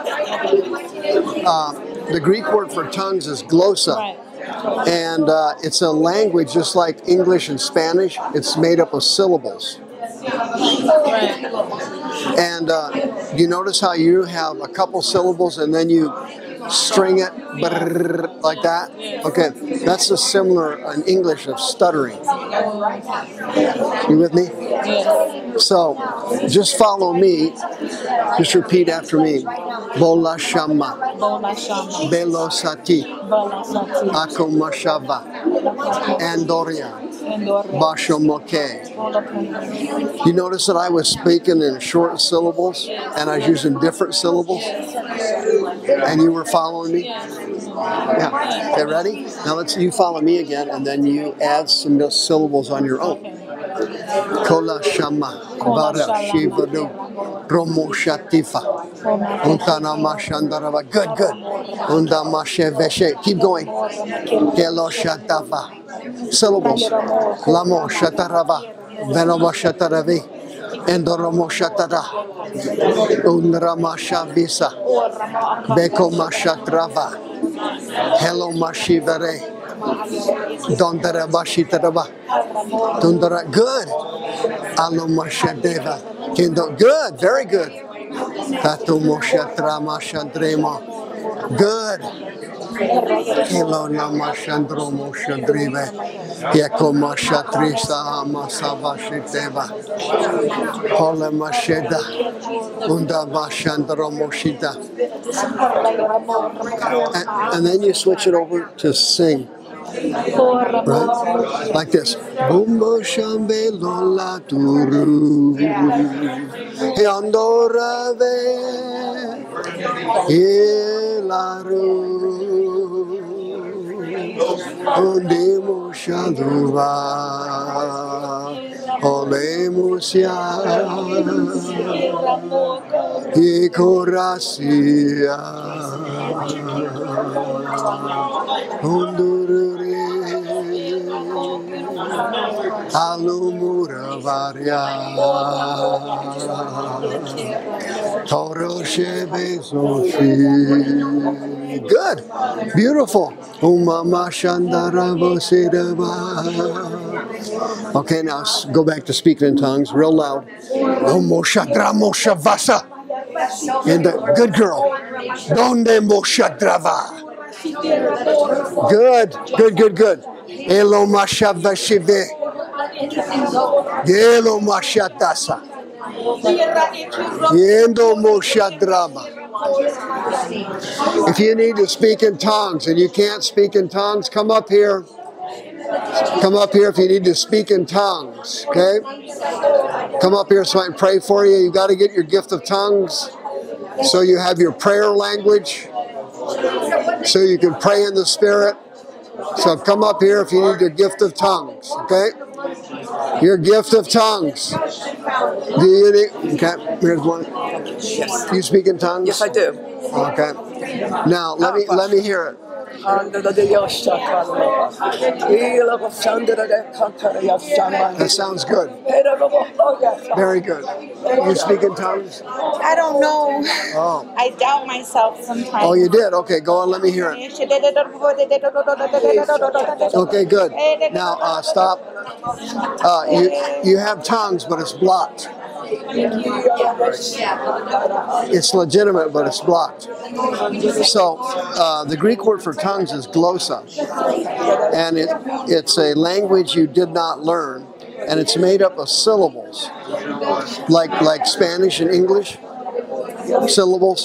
The Greek word for tongues is glossa. Right. And it's a language just like English and Spanish. It's made up of syllables. Right. And you notice how you have a couple syllables and then you string it like that? Okay, that's a similar in English of stuttering. You with me? So just follow me. Just repeat after me. Bola Shama. Belo Sati. Ako Mashava. Andoria. Basho Moke. You notice that I was speaking in short syllables and I was using different syllables? And you were following me? Yeah. Okay, ready? Now you follow me again and then you add some syllables on your own. Kola Shama. Bara Shivadu. Romo Shatifa. Untana Mashandarava. Good, good. Undama Sheveshe. Keep going. Kelo Shatava. Syllables. Lamo Shatarava. Venoma Shataravi. Endoromo Shatara. Unrama Shavisa. Beko Mashatrava. Hello Mashivare. Dondara Bashitarava. Dundara. Good. Alo Mashadeva. Kindo. Good. Very good. Tatu Moshatra Mashandrema. Good. Hello Namashandro Moshadrive. Yako Mashatrisa Masavashiteva. Hola Masheda. Unda Mashandro Moshita. And then you switch it over to sing. Right? Like this. Bumbo Shambe Lola Turu. Andora Ve. Ilaru. Ondemo Shaduva. Olemusia. Ikorasia. Undurure. Alumura Varia. Toroshe Besoshi. Good. Beautiful. Umama Shandara Bosidava. Okay, now go back to speaking in tongues real loud. Omo Shadra Mosha Vasa. And good girl. Donde Moshadrava. Good, good, good, good. Elo Mashavashive. Elo Mashatasa. Yendo Moshadrama. If you need to speak in tongues and you can't speak in tongues, come up here. Come up here if you need to speak in tongues, okay? Come up here so I can pray for you. You got to get your gift of tongues so you have your prayer language, so you can pray in the Spirit. So come up here if you need your gift of tongues, okay? Your gift of tongues. Do you need? Okay, here's one. Yes. Do you speak in tongues? Yes, I do. Okay. Now let me hear it. That sounds good. Very good. You speak in tongues? I don't know. Oh. I doubt myself sometimes. Oh, you did? Okay, go on. Let me hear it. Okay, good. Now stop. You have tongues, but it's blocked. It's legitimate, but it's blocked. So the Greek word for tongues is glossa, and it's a language you did not learn, and it's made up of syllables, like Spanish and English, syllables,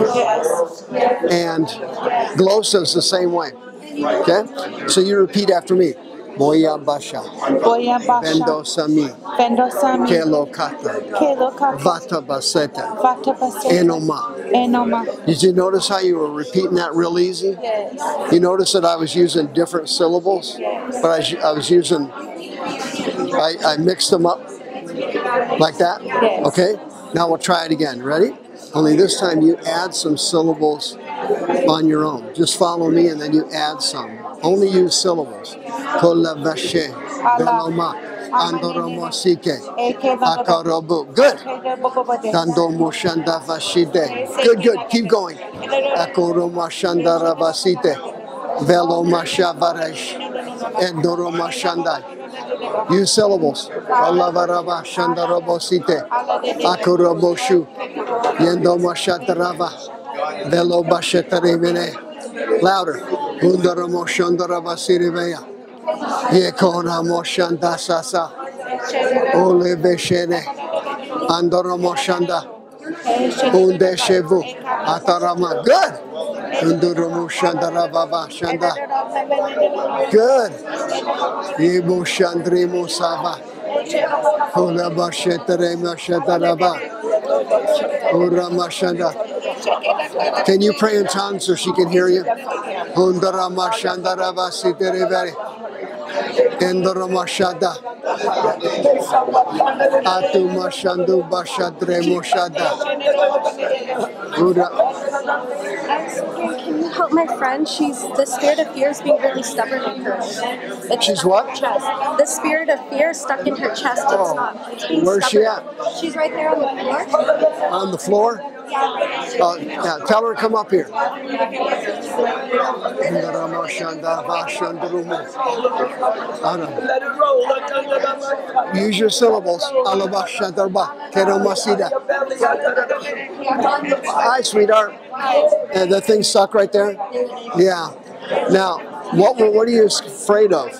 and glossa is the same way. Okay, so you repeat after me. Boya basha. Vendo sami. Kelo kata. Vata baseta. Enoma. Did you notice how you were repeating that real easy? Yes. You notice that I was using different syllables, but I was using. I mixed them up like that. Yes. Okay. Now we'll try it again. Ready? Only this time you add some syllables on your own. Just follow me and then you add some. Only use syllables. Kola vashe, beloma, andoromo sike, akarobu. Good. Tandomo shanda vashide. Good, good. Keep going. Akoromo shanda rabasite, veloma shavaresh, endoroma shandai. Use syllables. Alavaraba Shandarabosite. Akuraboshu. Yendoma Shatarava. Velo Bashetarivine. Louder. Undaramo Shandarava Siriveya. Yekona Moshanda Sasa. Ole Beshene. Andoramo Shanda. Unde Shevu. Atarama. Good. Unduramo Shandarababa Shanda. Good. Ibu Shandrimo Saba. Ola Bashetere Mashataraba. Ura Mashanda. Can you pray in tongues so she can hear you? Undara Mashandaraba Sitereveri. Endora Mashada. Atu Mashandu Bashadre Moshada. Ura. Can you help my friend? The spirit of fear is being really stubborn in her. She's what? Chest. The spirit of fear is stuck in her chest. It's being Where's she stubborn. at? She's right there on the floor. On the floor? Yeah, tell her to come up here. Use your syllables. Hi, sweetheart. And the thing stuck right there? Yeah. Now, what are you afraid of?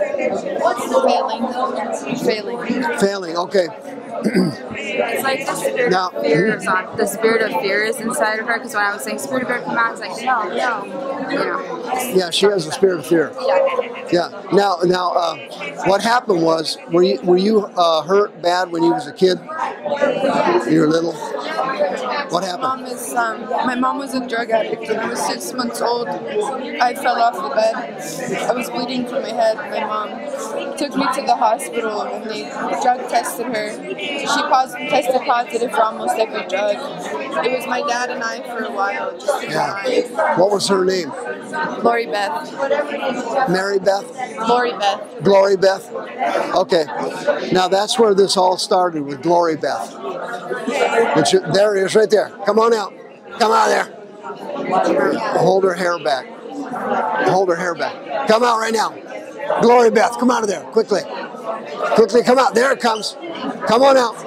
Failing, okay. It's like the spirit of fear is on. The spirit of fear is inside of her. Because when I was saying spirit of fear come out, it's like no, you know. Yeah, she has a spirit of fear. Yeah. Now, what happened was, were you hurt bad when you was a kid? You were little. What happened? My mom was a drug addict. When I was 6 months old, I fell off the bed. I was bleeding from my head. My mom took me to the hospital and they drug tested her. She tested positive for almost every drug. It was my dad and I for a while. What was her name? Lori Beth. Mary Beth? Lori Beth. Glory Beth? Okay. Now that's where this all started with Glory Beth. There it is right there. Come on out. Come out of there. Hold her hair back. Hold her hair back. Come out right now. Glory Beth, come out of there. Quickly. Quickly, come out. There it comes. Come on out.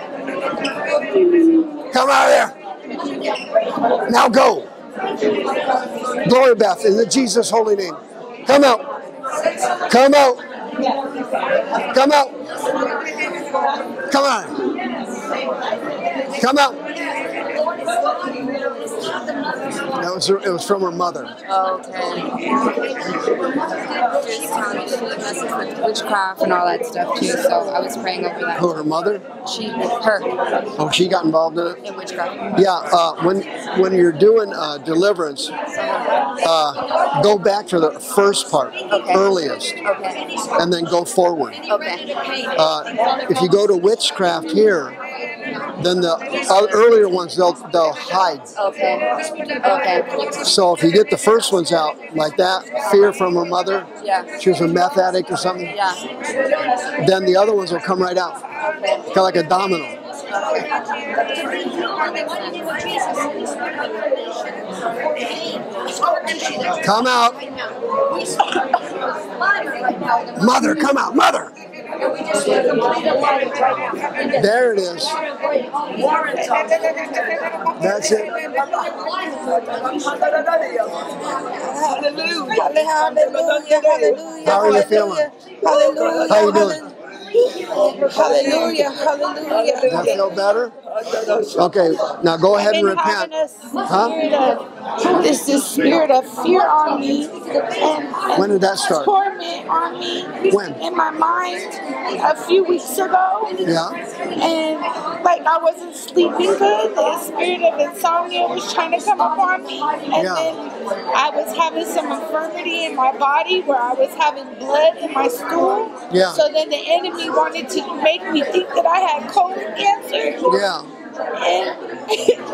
Come out of there. Now go. Glory Beth, in the Jesus holy name. Come out. Come out. Come out. Come on. Come out. It was from her mother. Okay. She was telling me she messes with witchcraft and all that stuff too, so I was praying over that. Who, her mother? Her. Oh, she got involved in it? In witchcraft. Yeah, when you're doing deliverance, go back to the first part, earliest, and then go forward. Okay. If you go to witchcraft here, then the earlier ones they'll hide. Okay. So if you get the first ones out like that, fear from her mother, she was a meth addict or something. Then the other ones will come right out, kind of like a domino. Come out, mother. Come out, mother. There it is. That's it. How are you feeling? Hallelujah. How you doing? Hallelujah. Hallelujah. Does that feel better? Okay, now go ahead and repent. There's this spirit of fear on me. When did that start? Torment on me. When? In my mind a few weeks ago. Yeah. And like I wasn't sleeping good. The spirit of insomnia was trying to come upon me. And then I was having some infirmity in my body where I was having blood in my stool. Yeah. So then the enemy wanted to make me think that I had colon cancer. Yeah. And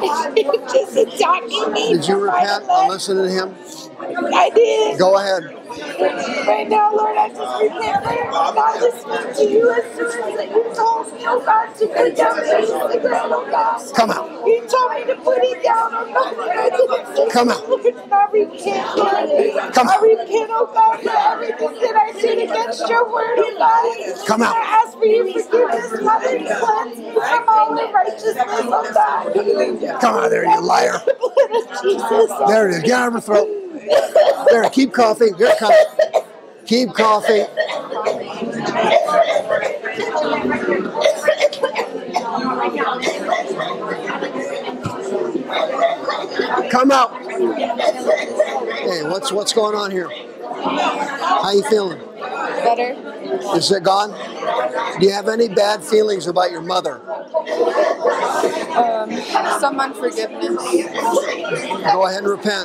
it's just attacking me. Did you repent and listen to him? I did. Go ahead. Right now, Lord, I just repent for not listening to you as soon as you told me, oh God, to put down the Instagram, oh God. Come out. You told me to put it down, oh God, and I didn't do Come out. it. And I repent, Lord. Come I out. repent, oh God, for everything that I did against your word, oh God. Come out. I ask for your forgiveness, Father, to cleanse me from all unrighteousness, oh God. Come out of there, you liar. Blood of Jesus. There it is. Get out of her throat. There, keep coughing. Here it comes. Keep coughing. Come out. Hey, what's going on here? How you feeling? Better. Is it gone? Do you have any bad feelings about your mother? Some unforgiveness. Go ahead and repent.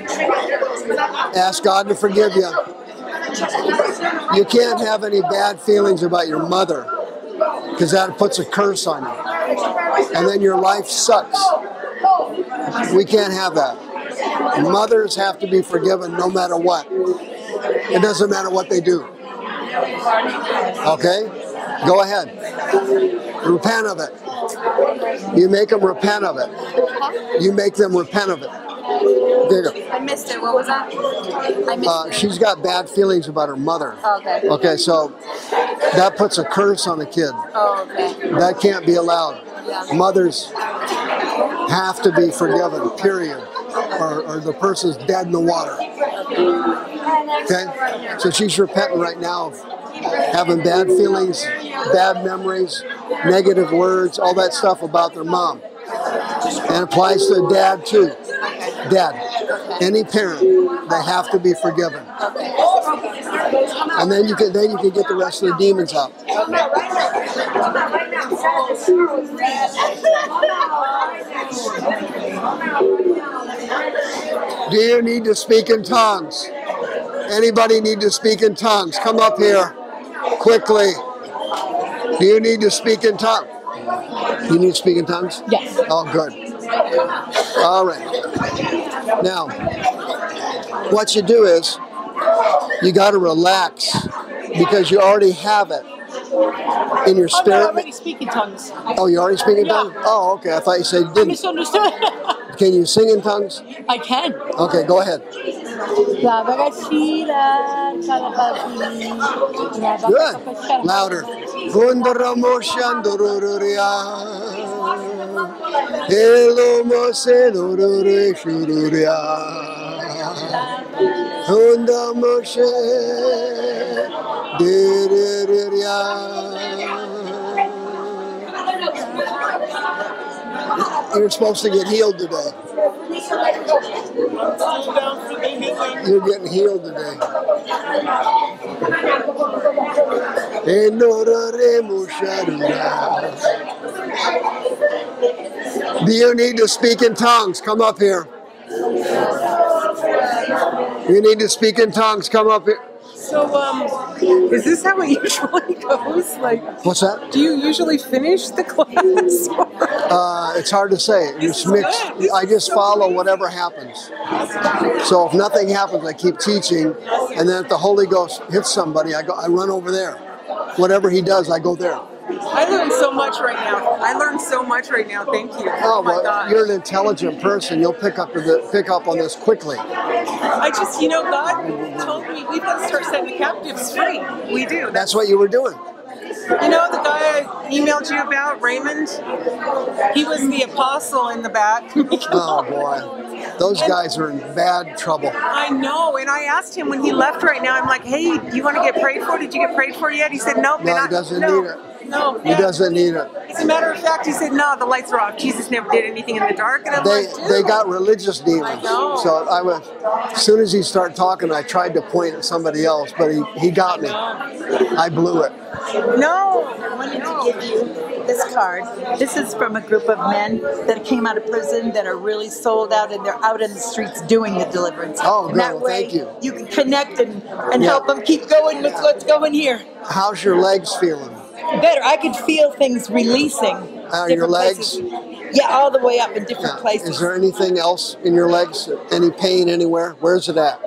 Ask God to forgive you. You can't have any bad feelings about your mother because that puts a curse on you. And then your life sucks. We can't have that. Mothers have to be forgiven no matter what. It doesn't matter what they do. Okay? Go ahead. Repent of it. You make them repent of it. You make them repent of it. There you go. I missed it. What was that? I missed it. She's got bad feelings about her mother. Oh, okay. Okay, so that puts a curse on the kid. Oh, okay. That can't be allowed. Yeah. Mothers have to be forgiven, period. Or the person's dead in the water. Okay? So she's repenting right now of having bad feelings, bad memories, negative words, all that stuff about their mom. And it applies to dad too. Dad. Any parent, they have to be forgiven. And then you can get the rest of the demons out. Do you need to speak in tongues? Anybody need to speak in tongues? Come up here quickly. Do you need to speak in tongues? You need to speak in tongues? Yes. Oh, good. All right. Now, what you do is you got to relax because you already have it in your spirit. I already speak in tongues. Oh, you already speak in tongues? Oh, okay. I thought you said you didn't. Misunderstood. Can you sing in tongues? I can. Okay, go ahead. Good. Louder. You're supposed to get healed today. You're getting healed today. Do you need to speak in tongues? Come up here. You need to speak in tongues. Come up here. So, is this how it usually goes? Like, what's that? Do you usually finish the class? It's hard to say. Just mix. I just follow whatever happens. So if nothing happens, I keep teaching, and then if the Holy Ghost hits somebody, I run over there. Whatever He does, I go there. I learned so much right now. Thank you. Oh well, you're an intelligent person. You'll pick up on this quickly. I just, God told me we've got to start setting the captives free. We do. That's what you were doing. The guy I emailed you about, Raymond, he was the apostle in the back. Oh boy. Those guys are in bad trouble. I know, and I asked him when he left right now, I'm like, hey, do you want to get prayed for? Did you get prayed for yet? He said, nope. No, he doesn't need it. No. He doesn't need it. As a matter of fact, he said, no, the lights are off. Jesus never did anything in the dark. And I'm they got religious demons. I know. So as soon as he started talking, I tried to point at somebody else, but he got me. I blew it. No, I wanted to give you this card. This is from a group of men that came out of prison that are really sold out, and they're out in the streets doing the deliverance. Oh, good. That way, thank you. You can connect and help them keep going with what's going here. How's your legs feeling? Better. I could feel things releasing. Your legs? Places. Yeah, all the way up in different places. Is there anything else in your legs? Any pain anywhere? Where's it at?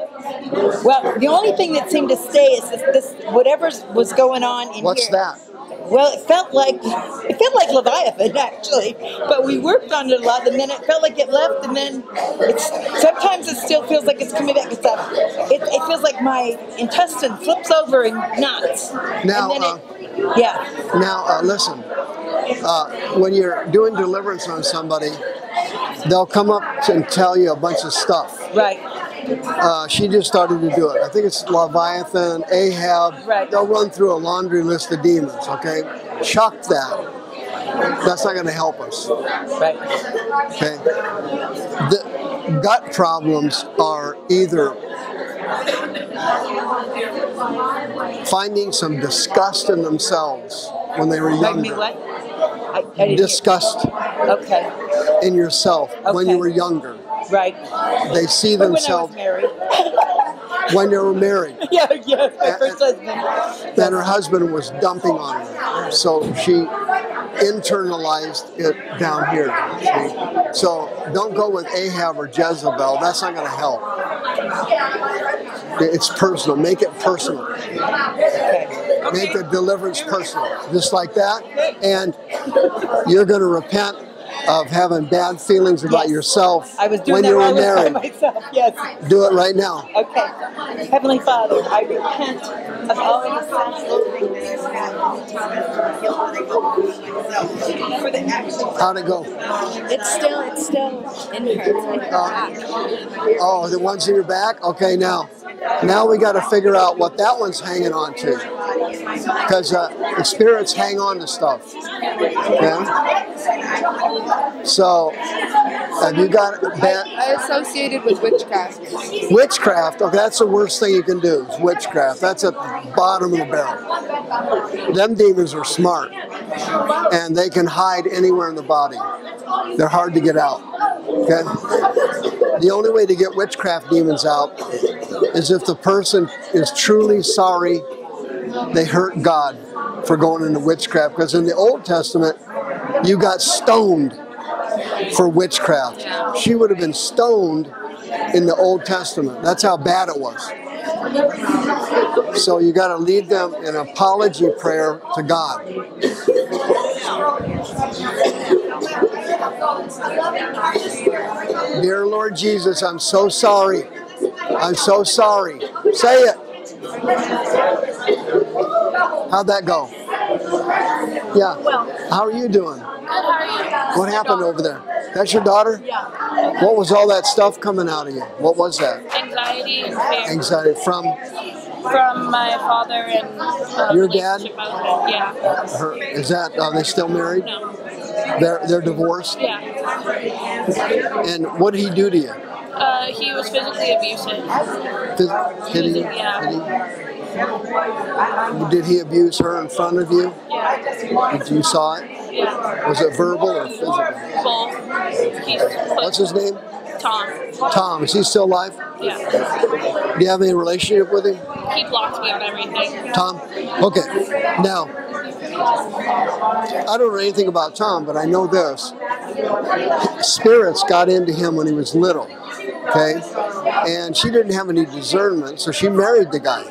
Well, the only thing that seemed to stay is this whatever was going on in What's here. that? Well, it felt like Leviathan actually, but we worked on it a lot, and then it felt like it left, and then sometimes it still feels like it's coming back. It feels like my intestine flips over in knots. Now, listen. When you're doing deliverance on somebody, they'll come up and tell you a bunch of stuff. Right. She just started to do it. I think it's Leviathan, Ahab. Right. They'll run through a laundry list of demons, okay? Chuck that. That's not going to help us. Right. Okay? The gut problems are either finding some disgust in themselves when they were younger. Like me what? I Disgust in yourself when you were younger. Right. They see themselves when they were married. Yeah, my first husband. Then her husband was dumping on her. So she internalized it down here. See? So don't go with Ahab or Jezebel. That's not going to help. It's personal. Make it personal. Make the deliverance personal. Just like that. And you're going to repent of having bad feelings about yourself when you were married. Myself, yes. Do it right now. Okay. Heavenly Father, I repent of all the How'd it go? It's still in her. Oh, the ones in your back? Okay, now we got to figure out what that one's hanging on to. Because the spirits hang on to stuff. Okay? So, have you got bad? I associated with witchcraft. Witchcraft, okay, that's the worst thing you can do, is witchcraft. That's at the bottom of the barrel. Them demons are smart, and they can hide anywhere in the body. They're hard to get out, okay? The only way to get witchcraft demons out is if the person is truly sorry they hurt God for going into witchcraft. Because in the Old Testament, you got stoned for witchcraft. She would have been stoned in the Old Testament. That's how bad it was. So you got to lead them in an apology prayer to God. Dear Lord Jesus, I'm so sorry. I'm so sorry. Say it. How'd that go? Yeah. How are you doing? What happened over there? That's your daughter? Yeah. What was all that stuff coming out of you? What was that? Anxiety and fear. Anxiety from my father and your dad? Yeah. Is that, are they still married? No. They're divorced? Yeah. And what did he do to you? He was physically abusive. Hitting? Yeah. Did he abuse her in front of you? Yeah. Did you saw it? Yeah. Was it verbal or physical? Both. What's his name? Tom. Tom. Is he still alive? Yeah. Do you have any relationship with him? He blocked me on everything. Tom? Okay. Now, I don't know anything about Tom, but I know this. Spirits got into him when he was little. Okay? And she didn't have any discernment, so she married the guy.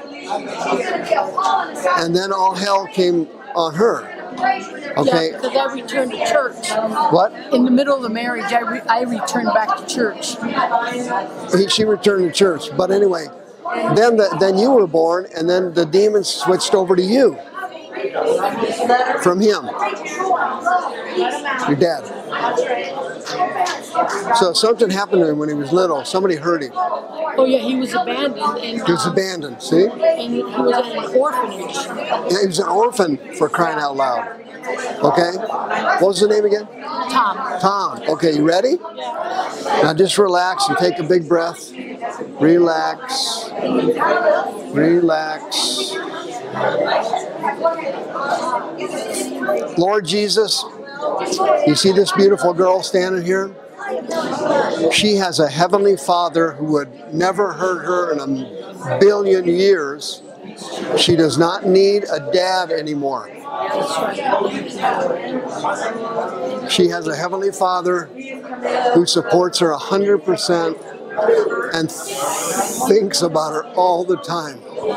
And then all hell came on her. Okay. Yeah, because I returned to church. What? In the middle of the marriage, I returned back to church. She returned to church. But anyway, then you were born, and then the demons switched over to you. From him. Your dad. So something happened to him when he was little. Somebody hurt him. Oh yeah, he was abandoned. He was abandoned, see? And he was at an orphanage. Yeah, he was an orphan, for crying out loud. Okay? What was the name again? Tom. Tom. Okay, you ready? Yeah. Now just relax and take a big breath. Relax. Relax. Lord Jesus, you see this beautiful girl standing here? She has a heavenly Father who would never hurt her in a billion years. She does not need a dad anymore. She has a heavenly Father who supports her 100%. and thinks about her all the time.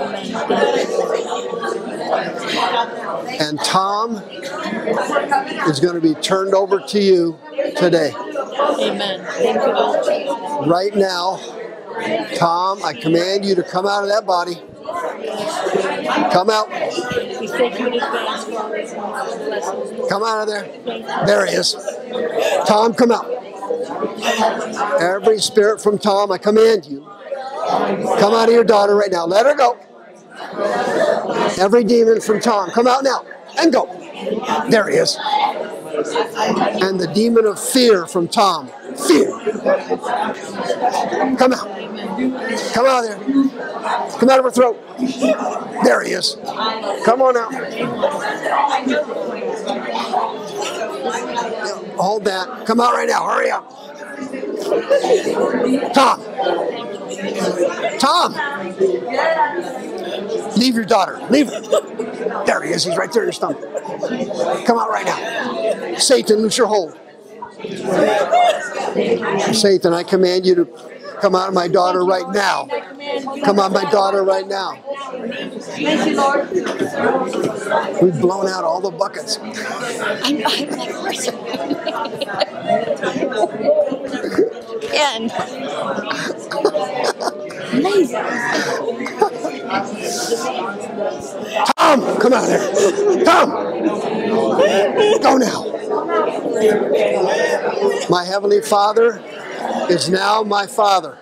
And Tom is going to be turned over to you today. Amen. Thank you, Lord. Right now, Tom, I command you to come out of that body. Come out. We thank you in advance for all these wonderful blessings. Come out of there. There he is. Tom, come out. Every spirit from Tom, I command you, come out of your daughter right now. Let her go. Every demon from Tom, come out now and go. There he is. And the demon of fear from Tom, fear. Come out. Come out of there. Come out of her throat. There he is. Come on out. Hold that. Come out right now. Hurry up. Tom. Tom. Leave your daughter. Leave her. There he is. He's right there in your stomach. Come out right now. Satan, loose your hold. Satan, I command you to come out of my daughter right now. Come out of my daughter right now. Thank you, Lord. We've blown out all the buckets. And amazing. Tom, come out of there. Tom, go now. My Heavenly Father is now my Father,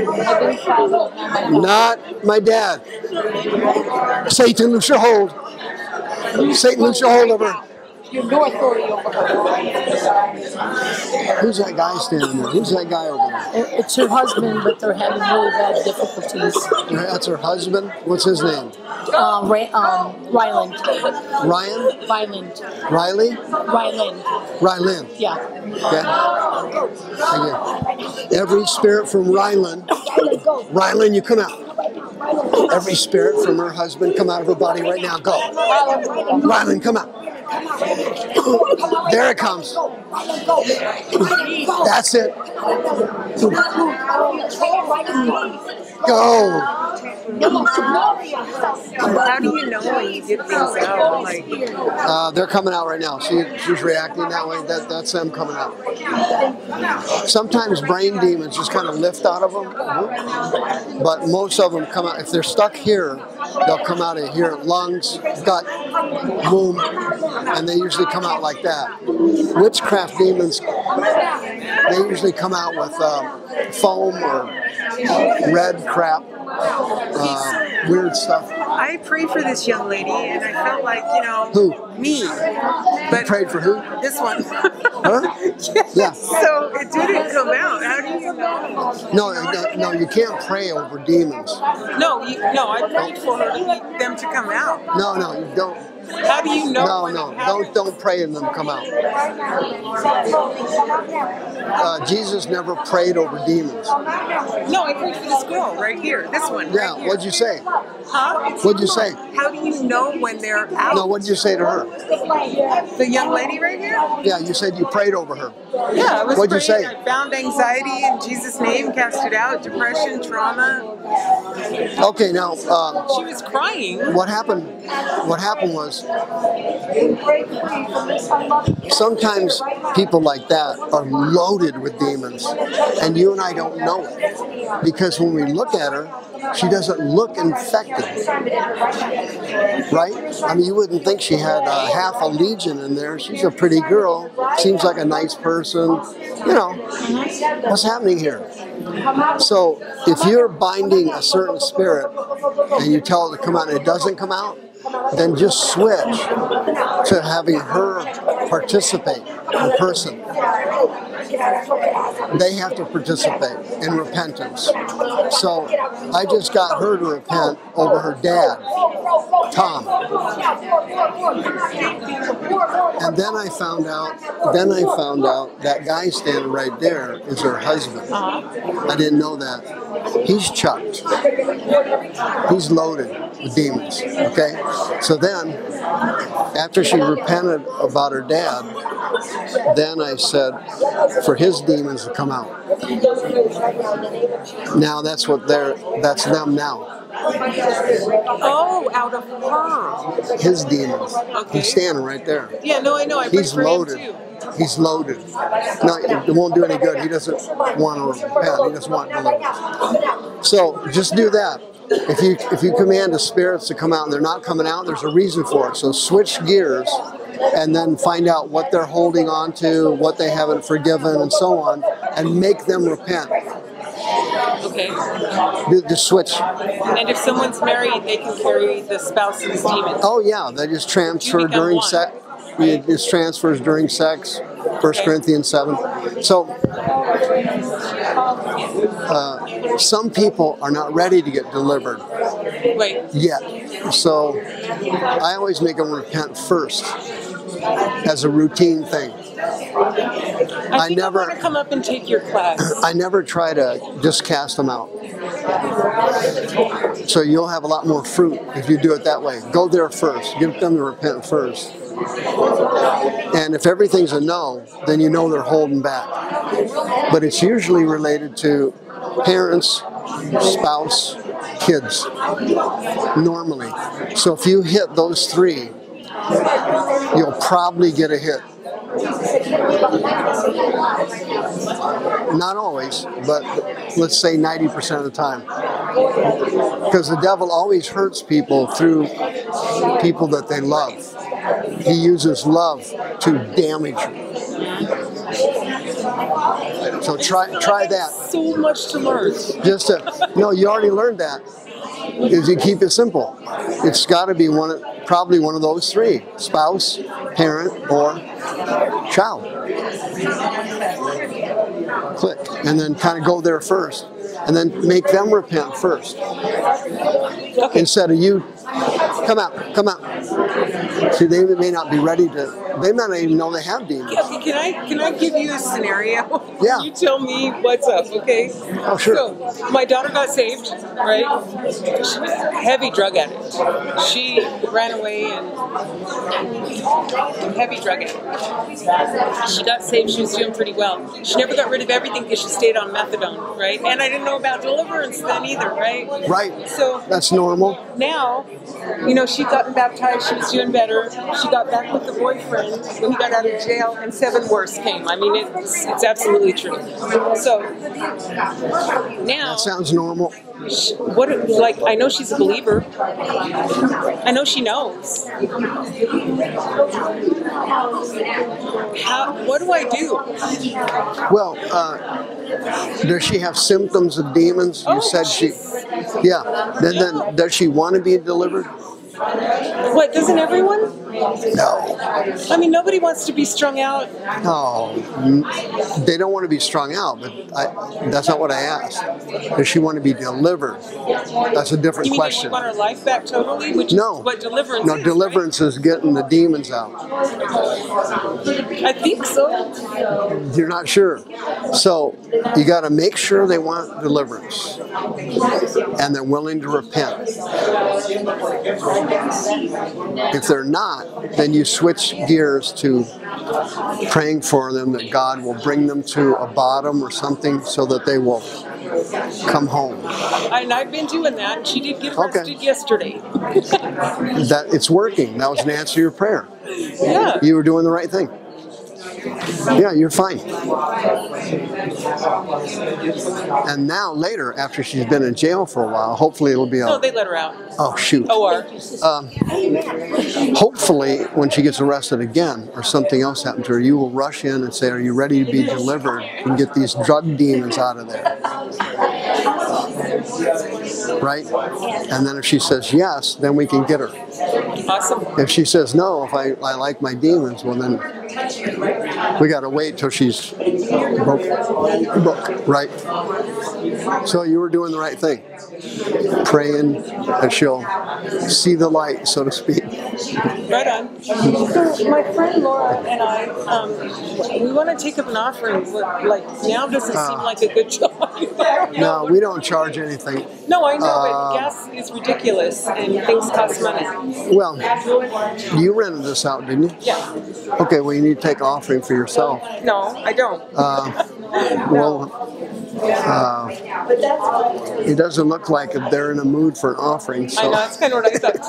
not my dad. Satan, loose your hold. Satan, loose your hold of her. You have no authority over her. Who's that guy standing there? Who's that guy over there? It's her husband, but they're having really bad difficulties. That's her husband? What's his name? Ryland. Ryan? Ryland. Riley? Ryland. Ryland. Yeah. Okay. Thank you. Every spirit from Ryland, Ryland, you come out. Every spirit from her husband, come out of her body right now. Go. Ryland, come out. There it comes. That's it. Go. How do you know when you get things out? Like, they're coming out right now. She's reacting that way. That's them coming out. Sometimes brain demons just kind of lift out of them, but most of them come out. If they're stuck here, they'll come out of here, lungs, gut, womb, and they usually come out like that. Witchcraft demons, they usually come out with foam or red crap. Weird stuff. I prayed for this young lady, and I felt like, Who? Me. But you prayed for who? This one. Huh? Yes. Yeah. So it didn't come out. How do you know? No, you can't pray over demons. No, I prayed for her them to come out. No, you don't. How do you know? Don't pray and them come out. Jesus never prayed over demons. No, I prayed for this girl right here. This one. Yeah, right here. What'd you say? Huh? What'd you say? How do you know when they're out? No, what'd you say to her? The young lady right here? Yeah, you said you prayed over her. Yeah, I was What'd you praying. say? I found anxiety in Jesus' name, cast it out, depression, trauma. Okay, now she was crying. What happened was sometimes people like that are loaded with demons, and you and I don't know it because when we look at her, she doesn't look infected, right? I mean, you wouldn't think she had half a legion in there. She's a pretty girl, seems like a nice person. What's happening here? So if you're binding a certain spirit and you tell it to come out and it doesn't come out, then just switch to having her participate in person. They have to participate in repentance. So I just got her to repent over her dad, Tom. And then I found out that guy standing right there is her husband. I didn't know that. He's chucked. He's loaded with demons. Okay? So then after she repented about her dad, then I said for his demons to come out. Now that's them now. Oh, out of her. His demons. Okay. He's standing right there. Yeah, no, I know. I He's prayed for him loaded. too. He's loaded. No, it won't do any good. He doesn't want to repent. He doesn't want deliverance. So just do that. If you command the spirits to come out and they're not coming out, there's a reason for it. So switch gears and then find out what they're holding on to, what they haven't forgiven, and so on, and make them repent. Okay. Just switch. And if someone's married, they can carry the spouse's demons. Oh yeah, they just transfer during sex. It just transfers during sex. 1 Corinthians 7. So some people are not ready to get delivered yet. So I always make them repent first as a routine thing. I never want to come up and take your class. I never try to just cast them out. So you'll have a lot more fruit if you do it that way. Go there first. Give them to repent first. And if everything's a no, then you know they're holding back. But it's usually related to parents, spouse, kids, normally. So if you hit those three, you'll probably get a hit. Not always, but let's say 90% of the time. Because the devil always hurts people through people that they love. He uses love to damage you. So try that. So much to learn. No, you already learned that. Is you keep it simple. It's got to be probably one of those three: spouse, parent, or child. Click, and then kind of go there first, and then make them repent first. Okay. Instead of you, come out. See, they may not be ready to. They might not even know they have demons. Yeah, can I give you a scenario? Yeah. You tell me what's up, okay? Oh, sure. So, my daughter got saved, right? She was a heavy drug addict. She ran away and heavy drug addict. She got saved. She was doing pretty well. She never got rid of everything because she stayed on methadone, right? And I didn't know about deliverance then either, right? Right. So that's normal. Now, she'd gotten baptized. She was doing better. She got back with the boyfriend when he got out of jail, and 7 worse came. I mean, it's absolutely true. So now that sounds normal. I know she's a believer. I know she knows. What do I do? Well, does she have symptoms of demons? You said she. Yeah. Then does she want to be delivered? What, doesn't everyone? No. I mean, nobody wants to be strung out. No, they don't want to be strung out, but that's not what I asked. Does she want to be delivered? That's a different question. You mean, does she want her life back totally? Which is what deliverance is. No, deliverance is getting the demons out. I think so. You're not sure. So you got to make sure they want deliverance and they're willing to repent. If they're not, then you switch gears to praying for them that God will bring them to a bottom or something so that they will come home. And I've been doing that. She did get arrested yesterday. That it's working. That was an answer to your prayer. Yeah. You were doing the right thing. Yeah, you're fine. And now later, after she's been in jail for a while, hopefully it'll be No, they let her out. Oh, shoot. OR. Hopefully, when she gets arrested again or something else happened to her, you will rush in and say, are you ready to be delivered and get these drug demons out of there? Right? And then if she says yes, then we can get her. Awesome. If she says no, if I like my demons, well then we got to wait till she's broke, right? So you were doing the right thing. Praying that she'll see the light, so to speak. Right on. So my friend Laura and I, we want to take up an offering, but like now doesn't seem like a good time. No, we don't charge anything. No, I know, but gas is ridiculous and things cost money. Well, you rented this out, didn't you? Yeah. Okay, well, you need to take offering for yourself. No, I don't. It doesn't look like they're in a mood for an offering. So. I know, that's kind of what I thought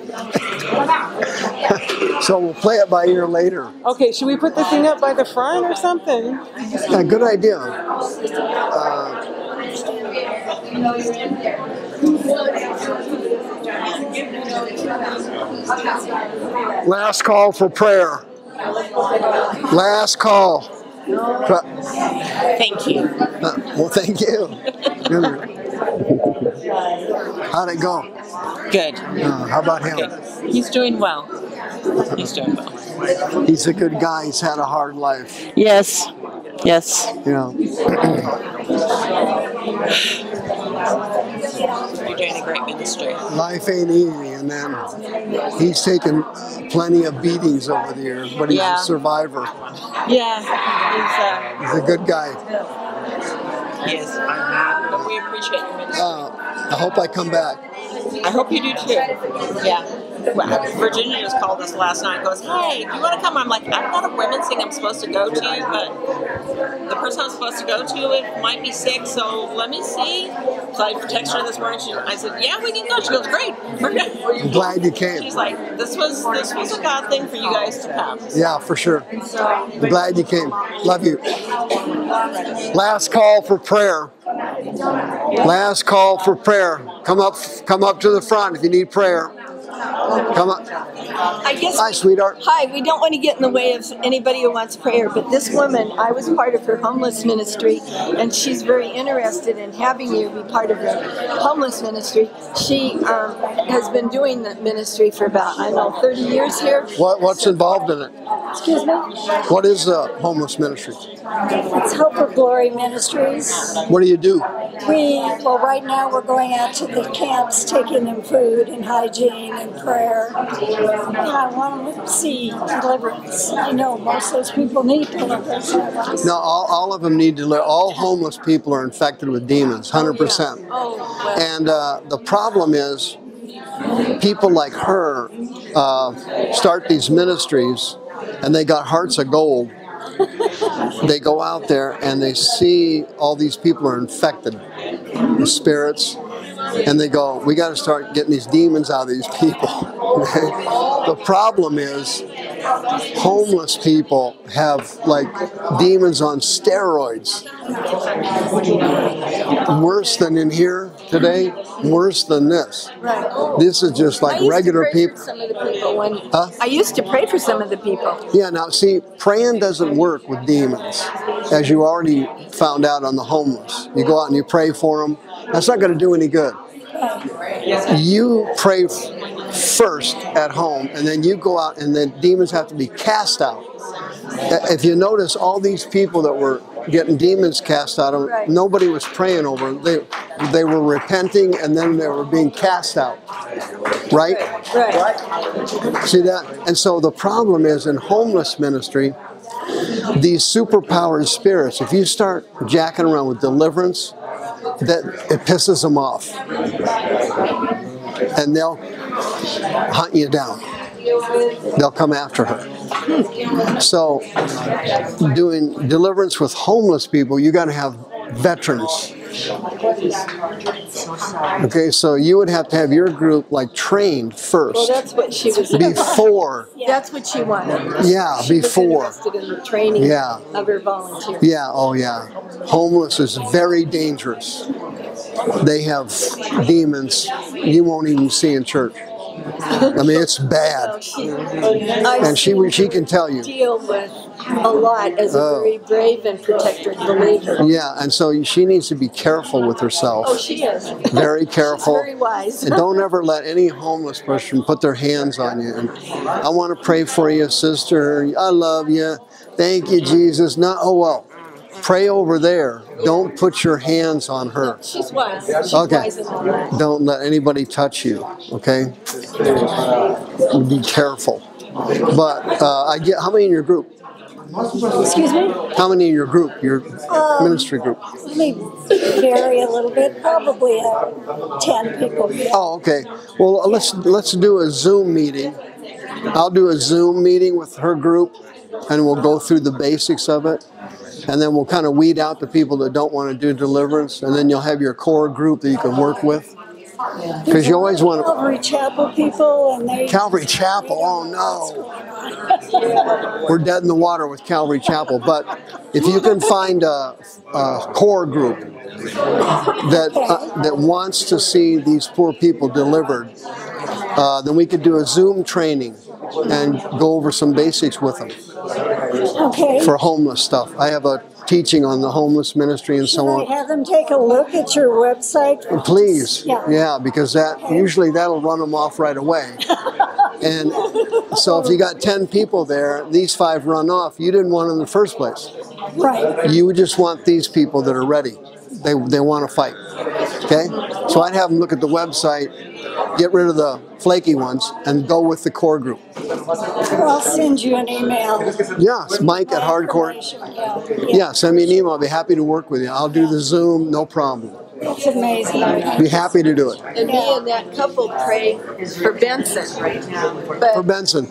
too. So we'll play it by ear later. Okay, should we put the thing up by the front or something? Yeah, good idea. Last call for prayer. Last call. Thank you. Well, thank you. How'd it go? Good. How about him? Good. He's doing well. He's doing well. He's a good guy. He's had a hard life. Yes. Yes. Yeah. You're doing a great ministry. Life ain't easy, and then he's taken plenty of beatings over the years, but he's a survivor. Yeah. He's a good guy. Yes. But we appreciate your ministry. I hope I come back. I hope you do too. Yeah. Virginia just called us last night and goes, hey, do you want to come? I'm like, I've got a women's thing I'm supposed to go to, but the person I'm supposed to go to might be sick, so let me see. So I texted her this morning. I said, yeah, we can go. She goes, great. I'm glad you came. She's like, this was a God thing for you guys to come. Yeah, for sure. I'm glad you came. Love you. Last call for prayer. Last call for prayer. Come up to the front if you need prayer. Come on. Hi, sweetheart. Hi, we don't want to get in the way of anybody who wants prayer, but this woman, I was part of her homeless ministry, and she's very interested in having you be part of the homeless ministry. She has been doing the ministry for about, 30 years here. What's involved in it? Excuse me? What is the homeless ministry? It's Hope of Glory Ministries. What do you do? Right now we're going out to the camps, taking them food and hygiene and prayer. And I want them to see deliverance. I know most of those people need deliverance. No, all of them need deliverance. All homeless people are infected with demons, 100%. And the problem is, people like her start these ministries, and they got hearts of gold. They go out there and they see all these people are infected with spirits, and they go, we got to start getting these demons out of these people. The problem is, homeless people have like demons on steroids. Worse than in here today, worse than this. Right. This is just like regular people. I used to pray for some of the people. Yeah, now see, praying doesn't work with demons, as you already found out on the homeless. You go out and you pray for them. That's not going to do any good. You pray first at home, and then you go out, and then demons have to be cast out. If you notice, all these people that were getting demons cast out of, nobody was praying over them. They were repenting, and then they were being cast out. Right? Right. See that? And so the problem is, in homeless ministry, these superpowered spirits, if you start jacking around with deliverance, that it pisses them off. And they'll hunt you down. They'll come after her. So, doing deliverance with homeless people, you got to have veterans. Okay, so you would have to have your group like trained first. Well, that's what she was before. That's what she wanted. Yeah, she before. Was interested in the training of her volunteers. Yeah, oh yeah. Homeless is very dangerous. They have demons you won't even see in church. I mean, it's bad. And she can tell you. Deal with a lot as a very brave and protected believer. Yeah, and so she needs to be careful with herself. Oh, she is. Very careful. She's very wise. And don't ever let any homeless person put their hands on you. And I want to pray for you, sister. I love you. Thank you, Jesus. Pray over there. don't put your hands on her. She's wise. She's Okay. wise in that. Don't let anybody touch you. Okay. Be careful. But I get how many in your group? Excuse me? How many in your group? Your ministry group? Let me vary a little bit. Probably 10 people. Oh, okay. Well, let's do a Zoom meeting. I'll do a Zoom meeting with her group, and we'll go through the basics of it. And then we'll kind of weed out the people that don't want to do deliverance, and then you'll have your core group that you can work with. Because you always want to. Calvary Chapel people, and they. Calvary Chapel, oh no. We're dead in the water with Calvary Chapel. But if you can find a core group that wants to see these poor people delivered, then we could do a Zoom training and go over some basics with them. Okay. For homeless stuff. I have a teaching on the homeless ministry and so on. Have them take a look at your website? Please. Yeah, because usually that'll run them off right away. And so if you got 10 people there, these 5 run off, you didn't want them in the first place. Right. You would just want these people that are ready. They want to fight. Okay? So I'd have them look at the website, get rid of the flaky ones, and go with the core group. I'll send you an email. Yes, Mike at Hardcore. Yeah, send me an email. I'll be happy to work with you. I'll do the Zoom, no problem. That's amazing. Be happy to do it. And me and that couple pray for Benson. But for Benson.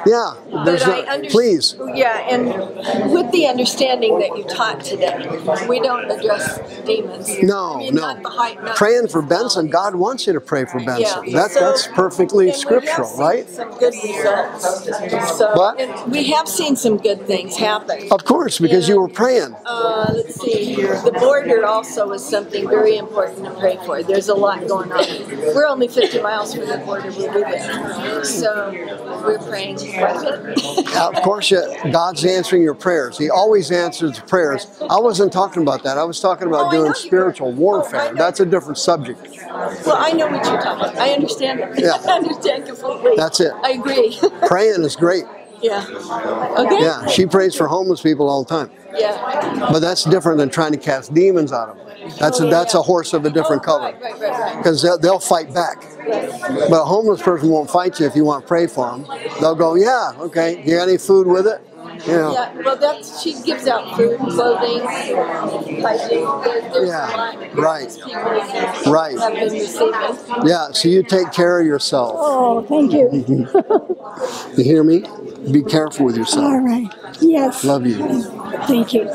Please. Yeah, and with the understanding that you taught today, we don't address demons. No. Not the height, not praying for Benson, God wants you to pray for Benson. Yeah. That's perfectly scriptural, right? Some good results. So, and we have seen some good things happen. Of course, because you were praying. Let's see. The border also is something very important to pray for. There's a lot going on. We're only 50 miles from the border where we live. So we're praying quite a bit. Of course, God's answering your prayers. He always answers prayers. I wasn't talking about that. I was talking about doing spiritual warfare. That's a different subject. Well, I know what you're talking about. I understand it. Yeah. I understand completely. That's it. I agree. Praying is great. Yeah. Okay. Yeah, she prays for homeless people all the time. Yeah. But that's different than trying to cast demons out of them. That's a horse of a different color. Because they'll fight back. But a homeless person won't fight you if you want to pray for them. They'll go, yeah, okay. You got any food with it? You know. Yeah, well, she gives out food, clothing, hygiene. There's a lot Right. Right. Have been receiving. Yeah, so you take care of yourself. Oh, thank you. You hear me? Be careful with yourself. All right. Yes. Love you. Thank you.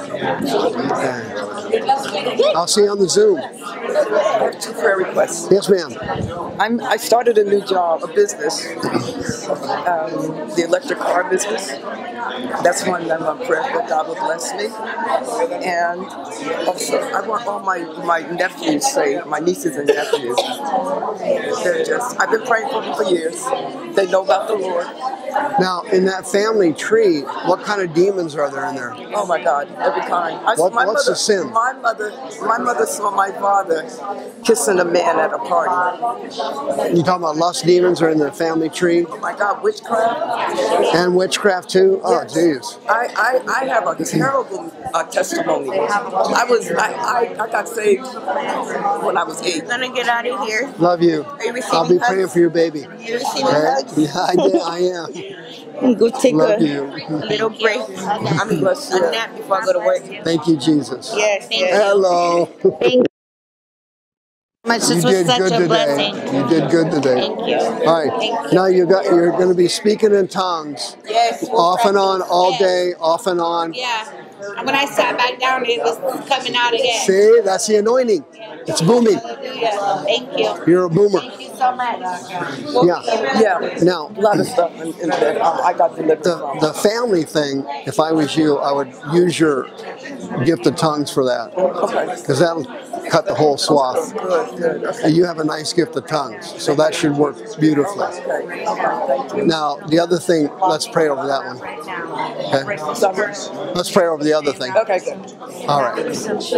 I'll see you on the Zoom. I have 2 prayer requests. Yes, ma'am. I started a new job, a business, the electric car business. That's one that I'm praying that God will bless me. And also, I want all my nephews saved, my nieces and nephews. I've been praying for them for years. They know about the Lord. Now, in that family tree, what kind of demons are there in there? Oh my God, every kind. What's the sin? My mother saw my father kissing a man at a party. You talking about lust demons are in the family tree? Oh my God, witchcraft. And witchcraft too? Oh, jeez. I have a terrible testimony. I got saved when I was 8. I'm gonna get out of here. Love you. Are you receiving I'll be hugs? praying for your baby. You receiving hugs? Yeah, I am. Go take Love a you. little break. I'm a nap before I go to work. Thank you, Jesus. Yes, thank you. Hello. Thank you. This You was did such good a today. blessing. You did good today. Thank you. All right. Now you're going to be speaking in tongues. Yes. Off and on all day, off and on. Yeah. When I sat back down, it was coming out again. See, that's the anointing. It's booming. Hallelujah. Thank you. You're a boomer. Thank you so much. Yeah. Now, a lot of stuff in there. I got the family thing, if I was you, I would use your gift of tongues for that. Okay. Because cut the whole swath. Good, good. Okay. You have a nice gift of tongues, so that should work beautifully. Now, the other thing, let's pray over that one. Okay? Let's pray over the other thing. Okay, good. All right.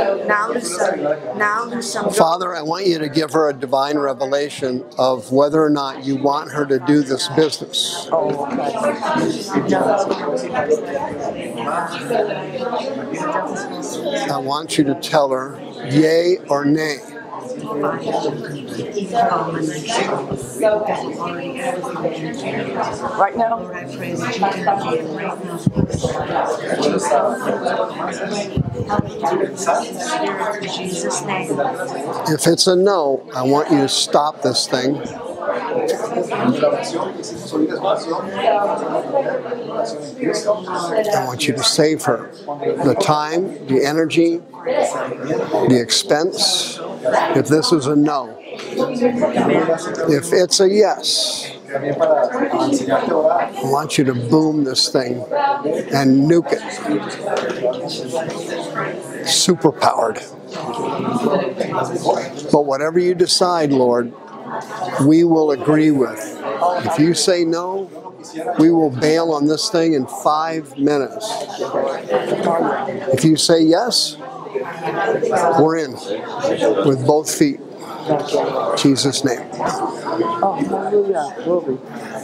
Father, I want you to give her a divine revelation of whether or not you want her to do this business. I want you to tell her yay or nay. Right now? If it's a no, I want you to stop this thing. I want you to save her the time, the energy, the expense. If this is a no. If it's a yes, I want you to boom this thing and nuke it. Superpowered. But whatever you decide, Lord, we will agree with. If you say no, we will bail on this thing in 5 minutes. If you say yes, we're in with both feet. In Jesus' name. Oh, hallelujah. Glory.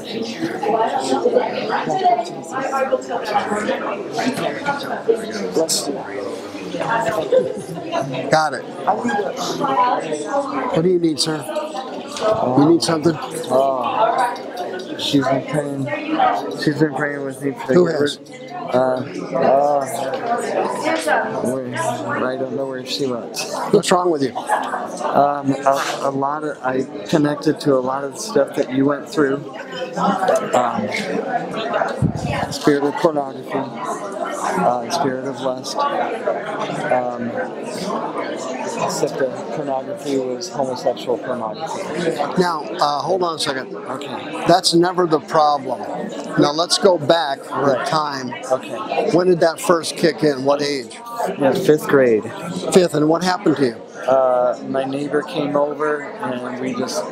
Bless you. Got it. What do you need, sir? You need something? She's been praying. She's been praying with me for Who has? I don't know where she went. What's wrong with you? A lot of I connected to a lot of the stuff that you went through. Spirit of pornography, spirit of lust. Except that pornography was homosexual pornography. Now, hold on a second. Okay. That's never the problem. Now, let's go back in time. Okay. When did that first kick in? What age? Yeah, 5th grade. 5th, and what happened to you? My neighbor came over and we just...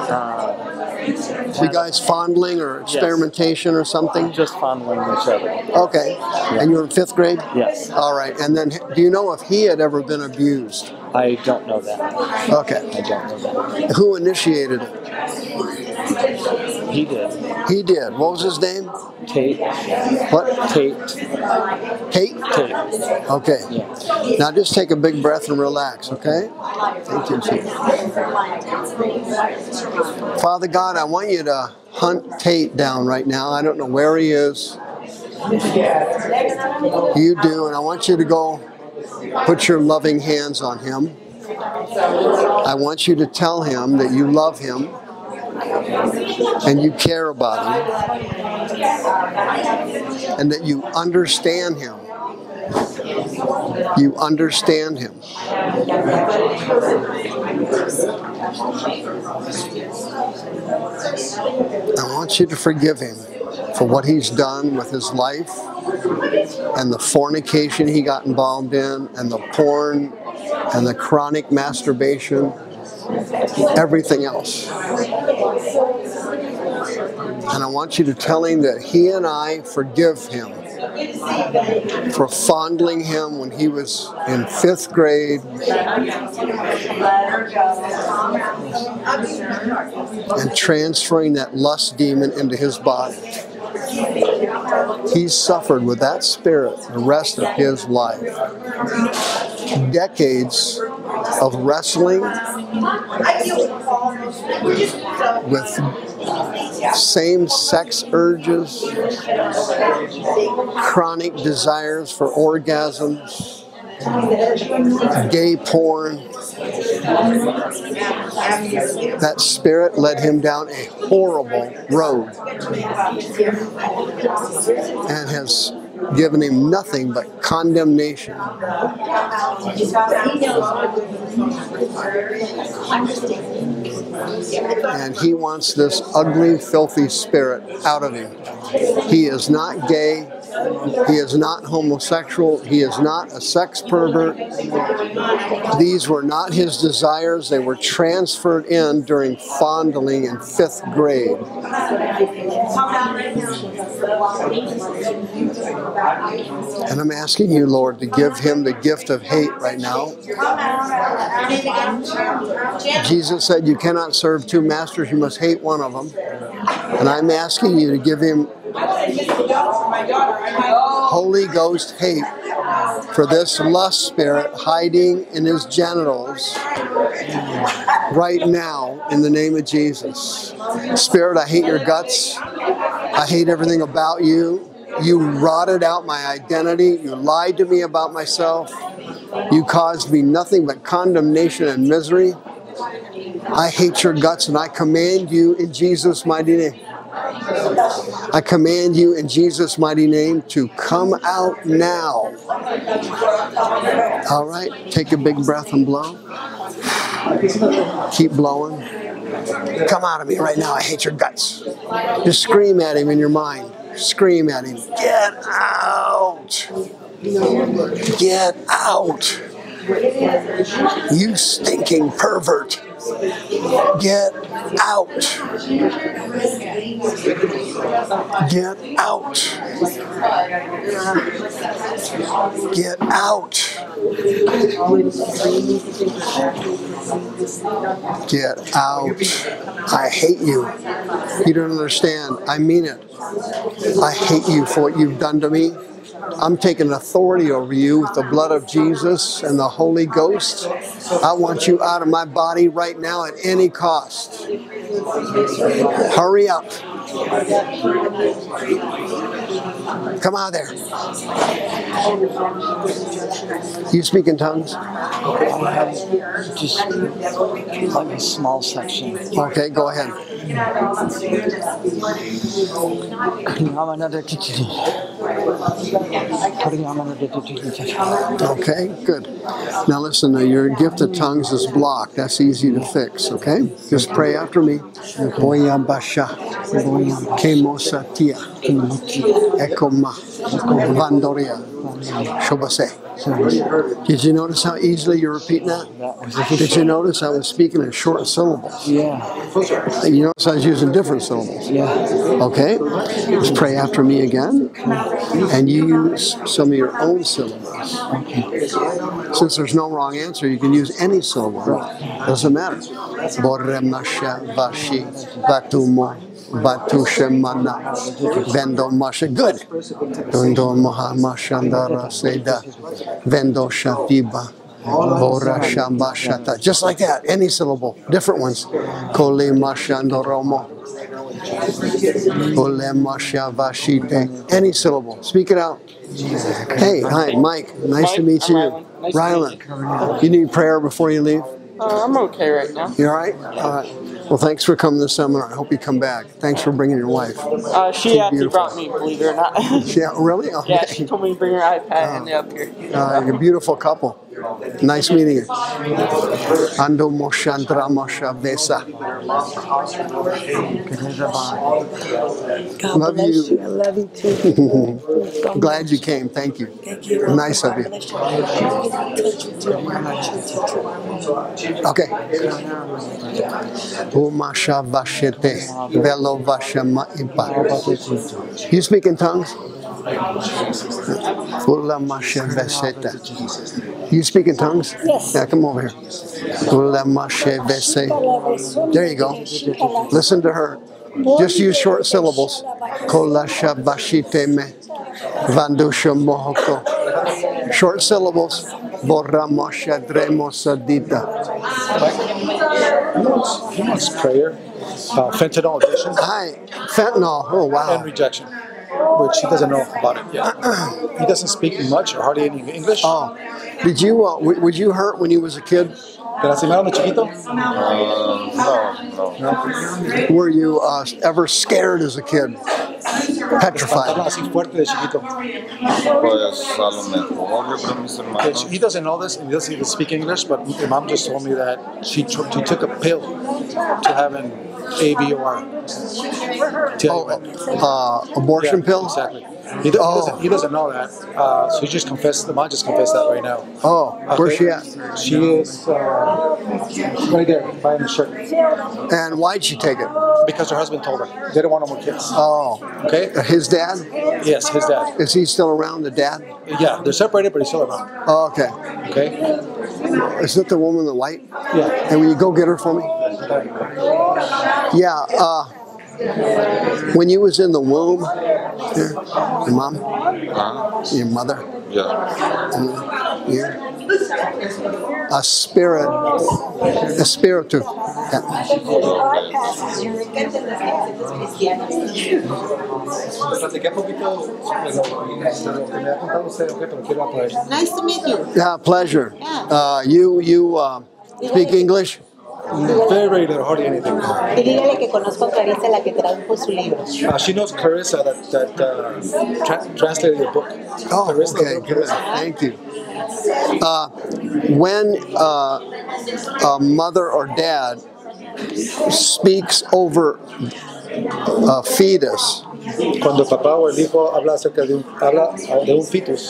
you guys fondling or experimentation or something? Just fondling each other. Okay. Yeah. And you were in 5th grade? Yes. All right. And then, do you know if he had ever been abused? I don't know that. Okay. I don't know that. Who initiated it? He did. He did. What was his name? Tate. What? Tate. Tate? Tate. Okay. Yeah. Now just take a big breath and relax, okay? Thank you, Jesus. Father God, I want you to hunt Tate down right now. I don't know where he is. You do, and I want you to go put your loving hands on him. I want you to tell him that you love him and you care about him and that you understand him. You understand him. I want you to forgive him for what he's done with his life and the fornication he got involved in and the porn and the chronic masturbation, everything else. And I want you to tell him that he and I forgive him for fondling him when he was in 5th grade and transferring that lust demon into his body. He's suffered with that spirit the rest of his life. Decades of wrestling with same-sex urges, chronic desires for orgasms, gay porn. That spirit led him down a horrible road and has given him nothing but condemnation. And he wants this ugly, filthy spirit out of him. He is not gay. He is not homosexual. He is not a sex pervert. These were not his desires. They were transferred in during fondling in 5th grade. And I'm asking you, Lord, to give him the gift of hate right now. Jesus said you cannot serve 2 masters. You must hate one of them. And I'm asking you to give him Holy Ghost hate for this lust spirit hiding in his genitals right now in the name of Jesus. Spirit, I hate your guts. I hate everything about you. You rotted out my identity. You lied to me about myself. You caused me nothing but condemnation and misery. I hate your guts, and I command you in Jesus' mighty name. I command you in Jesus' mighty name to come out now. All right, take a big breath and blow. Keep blowing. Come out of me right now. I hate your guts. Just scream at him in your mind. Scream at him. Get out. Get out. You stinking pervert. Get out. Get out. Get out. Get out. I hate you. You don't understand. I mean it. I hate you for what you've done to me. I'm taking authority over you with the blood of Jesus and the Holy Ghost. I want you out of my body right now at any cost. Hurry up. Come out of there. You speak in tongues? Just like a small section. Okay, go ahead. Okay, good. Now listen, your gift of tongues is blocked. That's easy to fix, okay? Just pray after me. Kemosatia, Ekoma, Vandoria, Shobase. Did you notice how easily you're repeating that? Did you notice I was speaking in short syllables? Yeah. You notice I was using different syllables? Yeah. Okay. Just pray after me again. And you use some of your own syllables. Okay. Since there's no wrong answer, you can use any syllable. Doesn't matter. Borremasha, Vashi, Vatumo. Batushemana, Vendo Masha, good. Vendo Mahamashandara Seda, Vendo Shatiba, Bora Shambashata, just like that, any syllable, different ones. Kole Mashandoromo, Kole Mashavashite, any syllable, speak it out. Hey, hi, Mike, nice to meet you. Rylan, you need prayer before you leave? I'm okay right now. You all right? All right. Well, thanks for coming to the seminar. I hope you come back. Thanks for bringing your wife. She actually brought me, believe it or not. Yeah, really? Okay. Yeah, she told me to bring her iPad and up here. You're a beautiful couple. Nice meeting you. Ando Moshandra Mosha Vesa. Love you. I love you too. Glad you came. Thank you. Thank you. Nice of you. Okay. Umasha Vashete. Velo Vashama Impa. You speak in tongues? You speak in tongues? Yes. Yeah, come over here. There you go. Listen to her. Just use short syllables. Short syllables. He wants prayer. Fentanyl addiction. Hi. Fentanyl. Oh, wow. And rejection, which he doesn't know about it yet. He doesn't speak much or hardly any English. Oh. Did you, would you hurt when you was a kid? ¿Te lastimaron de chiquito? No. Were you ever scared as a kid? Petrified? Así fuerte de chiquito. He doesn't know this and he doesn't even speak English, but my mom just told me that she took a pill to having ABOR. Abortion pill? Exactly. He doesn't know that. So he just confessed. The mom just confessed that right now. Oh, where's she at? She is right there, buying the shirt. And why'd she take it? Because her husband told her. They don't want no more kids. Oh. Okay. His dad? Yes, his dad. Is he still around, the dad? Yeah, they're separated, but he's still around. Oh, okay. Okay. Is it the woman in the white? Yeah. And will you go get her for me? Yeah. When you was in the womb, your mom, your mother, a spirit, to. Nice to meet you. Yeah, pleasure. You speak English? Very, very little, hardly anything. Y dígale que conozco a Clarissa, la que tradujo su libro. She knows Clarissa that translated your book. Oh, Clarissa, okay, good. Thank you. When a mother or dad speaks over a fetus, cuando el papá o el hijo habla acerca de un fetus.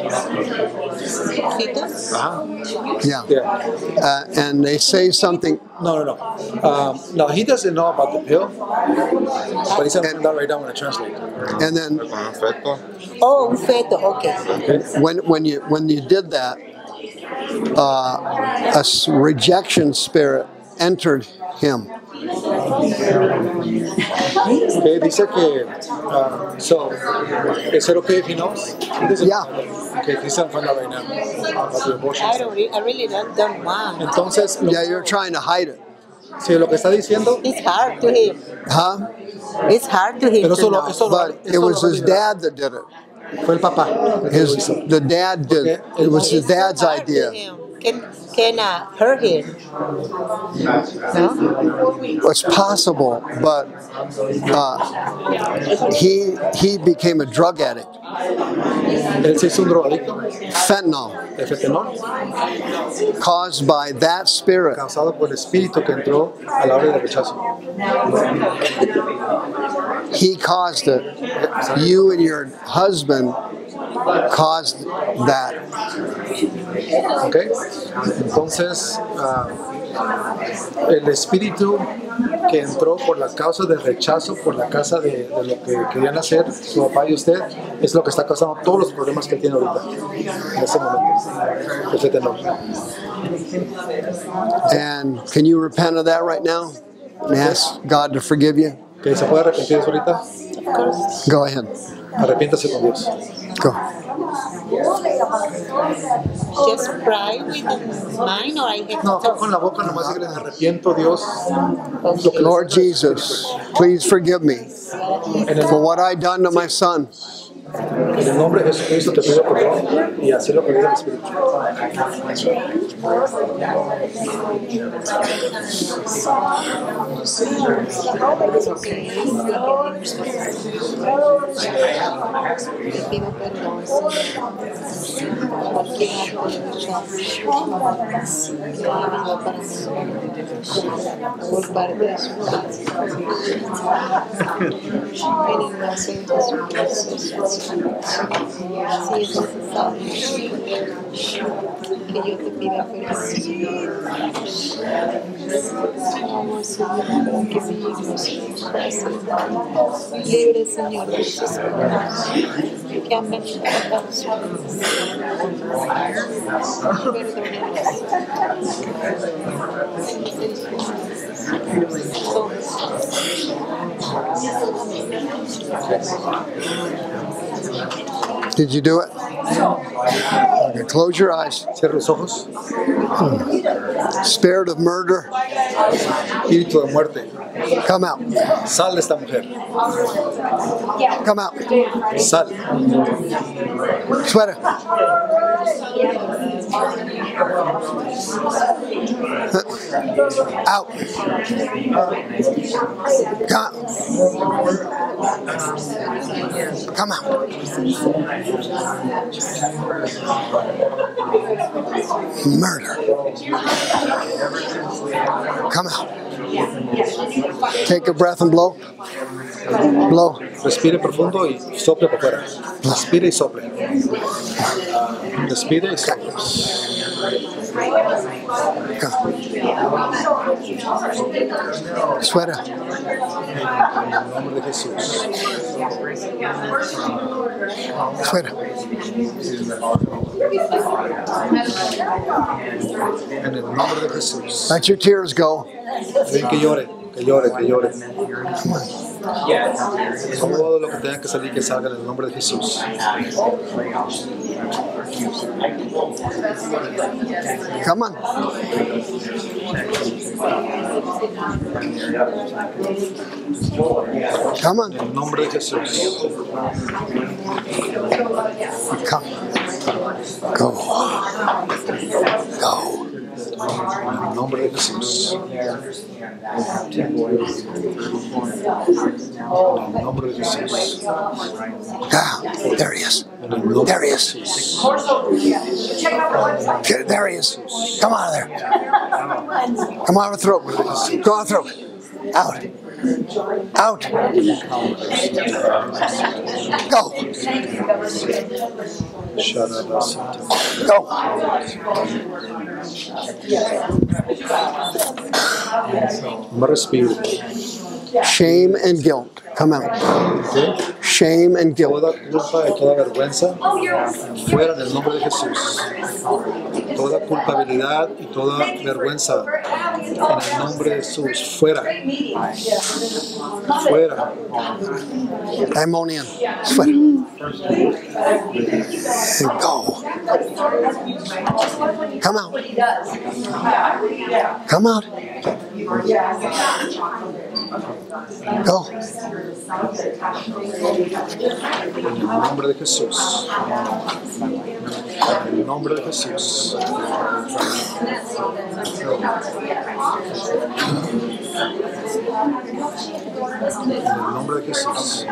¿Fetus? Yeah. And they say something. No. No, he doesn't know about the pill, but he's going to find out right now when I translate. And then. Oh, un feto. Okay. When you did that, a rejection spirit entered him. Okay, dice que, so, is it okay if he knows? Yeah. Okay, he's going to find out right now about the abortion. I really don't want. Entonces, yeah, you're trying to hide it. Sí, lo que está diciendo. It's hard to him. Huh? It's hard to him. But it was his dad that did it. Fue el papá. The dad did it. It was his dad's idea. Can hurt him. No? It's possible, but he became a drug addict. Él se hizo un drogadicto. Fentanyl. El fentanol. Caused by that spirit. Causado por el espíritu que entró a la hora del rechazo. He caused it. You and your husband caused that. Okay. Entonces, el espíritu que entró por la causa del rechazo, por la causa de lo que querían hacer su papá y usted, es lo que está causando todos los problemas que tiene ahorita, en ese momento. El fentanol. And can you repent of that right now? And ask God to forgive you? ¿Que se puede arrepentir de eso ahorita? Go ahead. Arrepiéntase con Dios. Go. Just pray with the mind, or I have No, con la boca nomás dígale, me arrepiento, Dios. Lord Jesus, please forgive me for what I done to my son. En el nombre de Jesucristo te pido perdón y así lo pedí al Espíritu. Te pido perdón, Señor, cualquier acto de rechazo que ha habido para mí por parte de su padre. En el nombre de Jesucristo. Si es necesario que yo te pida perdón, Señor. Oh, Señor, que me libres, libre, Señor, de esos problemas que han venido a causar. Did you do it? Okay, close your eyes. Cierra los ojos. Spirit of murder. Espíritu de muerte. Come out. Sal de esta mujer. Come out. Sal. Sweater. Out. Come out. Murder. Come out. Take a breath and blow. Blow. Respire profundo y sople por fuera. Respire y sople. Respire y sople. Suera. En el nombre de Jesús. Suera. En el nombre de Jesús. Let your tears go. Ven que llore, que llore, que llore. Todo lo que tenga que salir, que salga en el nombre de Jesús. Come on. Come on. En el nombre de Jesús. Come. Go. Go. En el nombre de Jesús. En el nombre de Jesús. Ah, there he is. There he is. There he is. Come out of there. Come out of the throat. Go out of the throat. Out. Out. Go. Go. Respire. Shame and guilt. Come out. Shame and guilt. Toda culpa y toda vergüenza fuera en el nombre de Jesús. Toda culpabilidad y toda vergüenza en el nombre de Jesús. Fuera. Fuera. Demonian. Fuera. And go. Come out. Come out. Go. En el nombre de Jesús. En el nombre de Jesús. En el nombre de Jesús.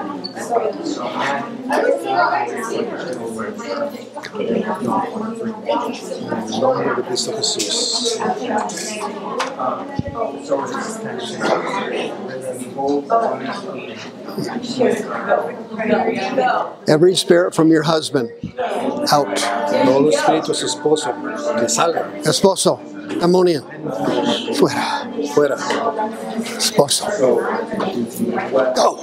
En el nombre de Cristo Jesús. Every spirit from your husband, out. Todo espíritu de su esposo, que salga. Esposo, demonian, fuera. Fuera. Esposo. Go.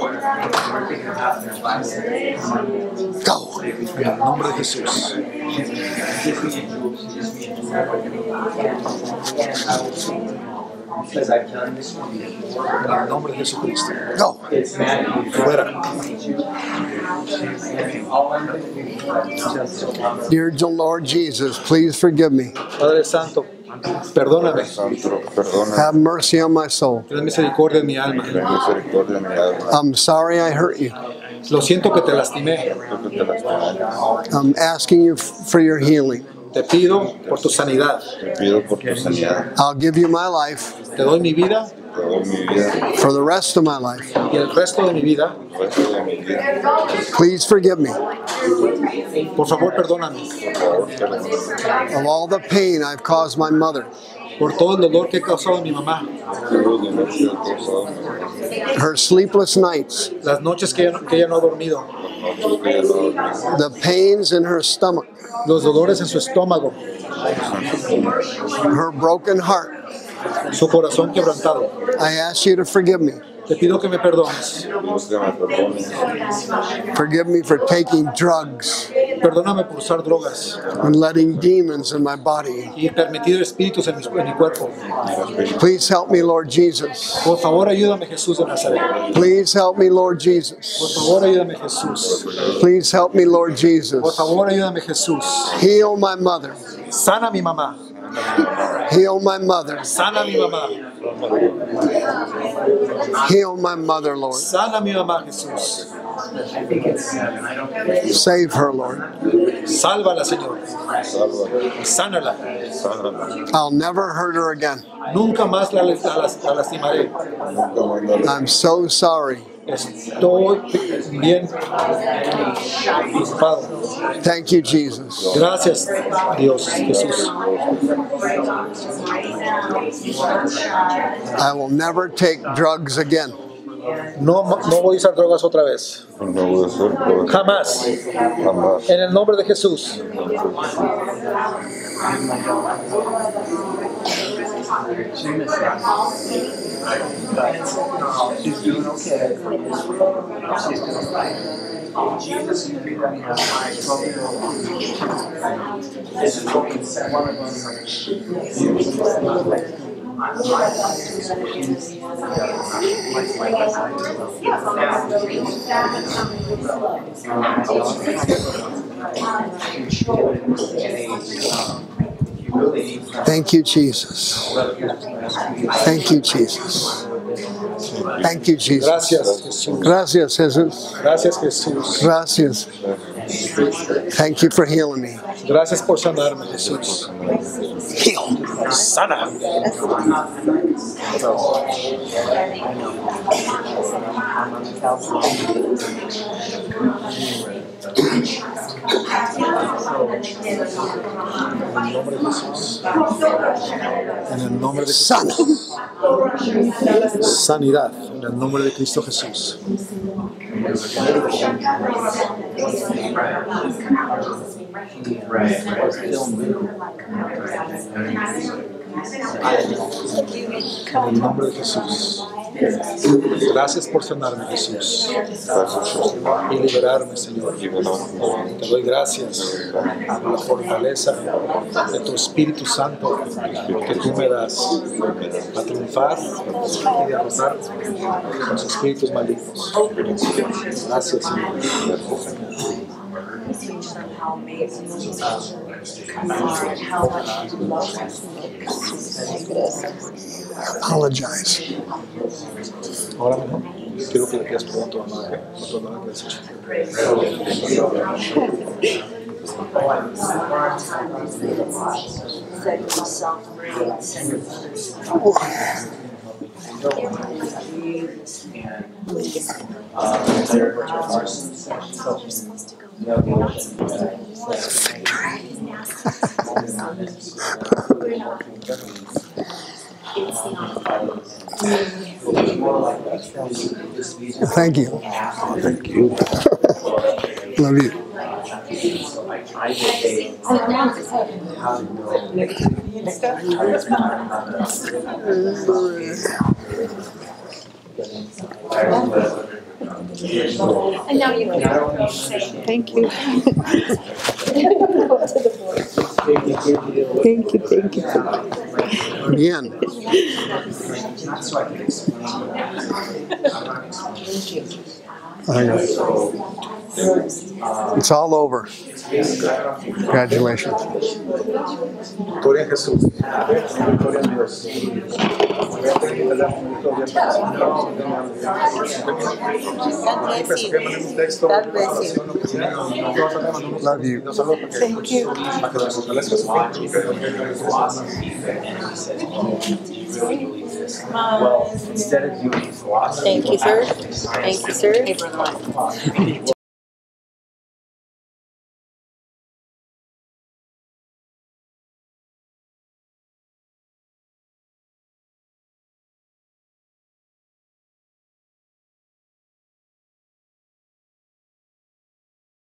Go. En el nombre de Jesús. En el nombre de Jesucristo. Go. Fuera. Dear Lord Jesus, please forgive me. Padre Santo, perdóname. Have mercy on my soul. Ten misericordia en mi alma. I'm sorry I hurt you. Lo siento que te lastimé. I'm asking you for your healing. Te pido por tu sanidad. I'll give you my life Te doy mi vida for the rest of my life. y el resto de mi vida. Please forgive me Por favor, perdóname of all the pain I've caused my mother, por todo el dolor que he causado a mi mamá. her sleepless nights, Las noches que ella no ha dormido. the pains in her stomach, Los dolores en su estómago. her broken heart. Su corazón quebrantado. I ask you to forgive me. Te pido que me perdones. Forgive me for taking drugs Perdóname por usar drogas and letting demons in my body. y permitir espíritus en mi cuerpo. Please help me, Lord Jesus. Por favor, ayúdame, Jesús de Nazaret. Please help me, Lord Por Jesus. favor, ayúdame, Jesús. Please help me, Lord Por Jesus. favor, ayúdame, Jesús. Heal my mother. Sana a mi mamá. Heal my mother. Sana a mi mamá. Heal my mother, Lord. Sana a mi mamá, Jesús. Save her, Lord. Sálvala, Señor. Sánala. I'll never hurt her again. Nunca más la lastimaré. I'm so sorry. Estoy bien ocupado. Thank you, Jesus. Gracias, Dios, Jesús. I will never take drugs again. No voy a usar drogas otra vez. Jamás. En el nombre de Jesús. Thank you, Jesus. Thank you, Jesus. Thank you, Jesus. Gracias, Jesús. Gracias, Jesus. Gracias, Jesús. Gracias. Thank you for healing me. Gracias por sanarme, Jesús. Heal. Sana. En el nombre de Sana. Sanidad. En el nombre de Cristo Jesús. En el nombre de Jesús. Gracias por sanarme, Jesús. Y liberarme, Señor. Te doy gracias por la fortaleza de tu Espíritu Santo que tú me das a triunfar y derrotar los espíritus malignos. Gracias, Señor. Apologize. Ahora mejor. Quiero que le pidas perdón a tu mamá por todo lo que has hecho. Thank you. Thank you. Love you. And now you can say Thank you. Thank you. Bien. It's all over. Congratulations. Gloria a Jesús. Gloria a Dios. God bless you. Love you. Thank you. Thank you, sir. Thank you, sir.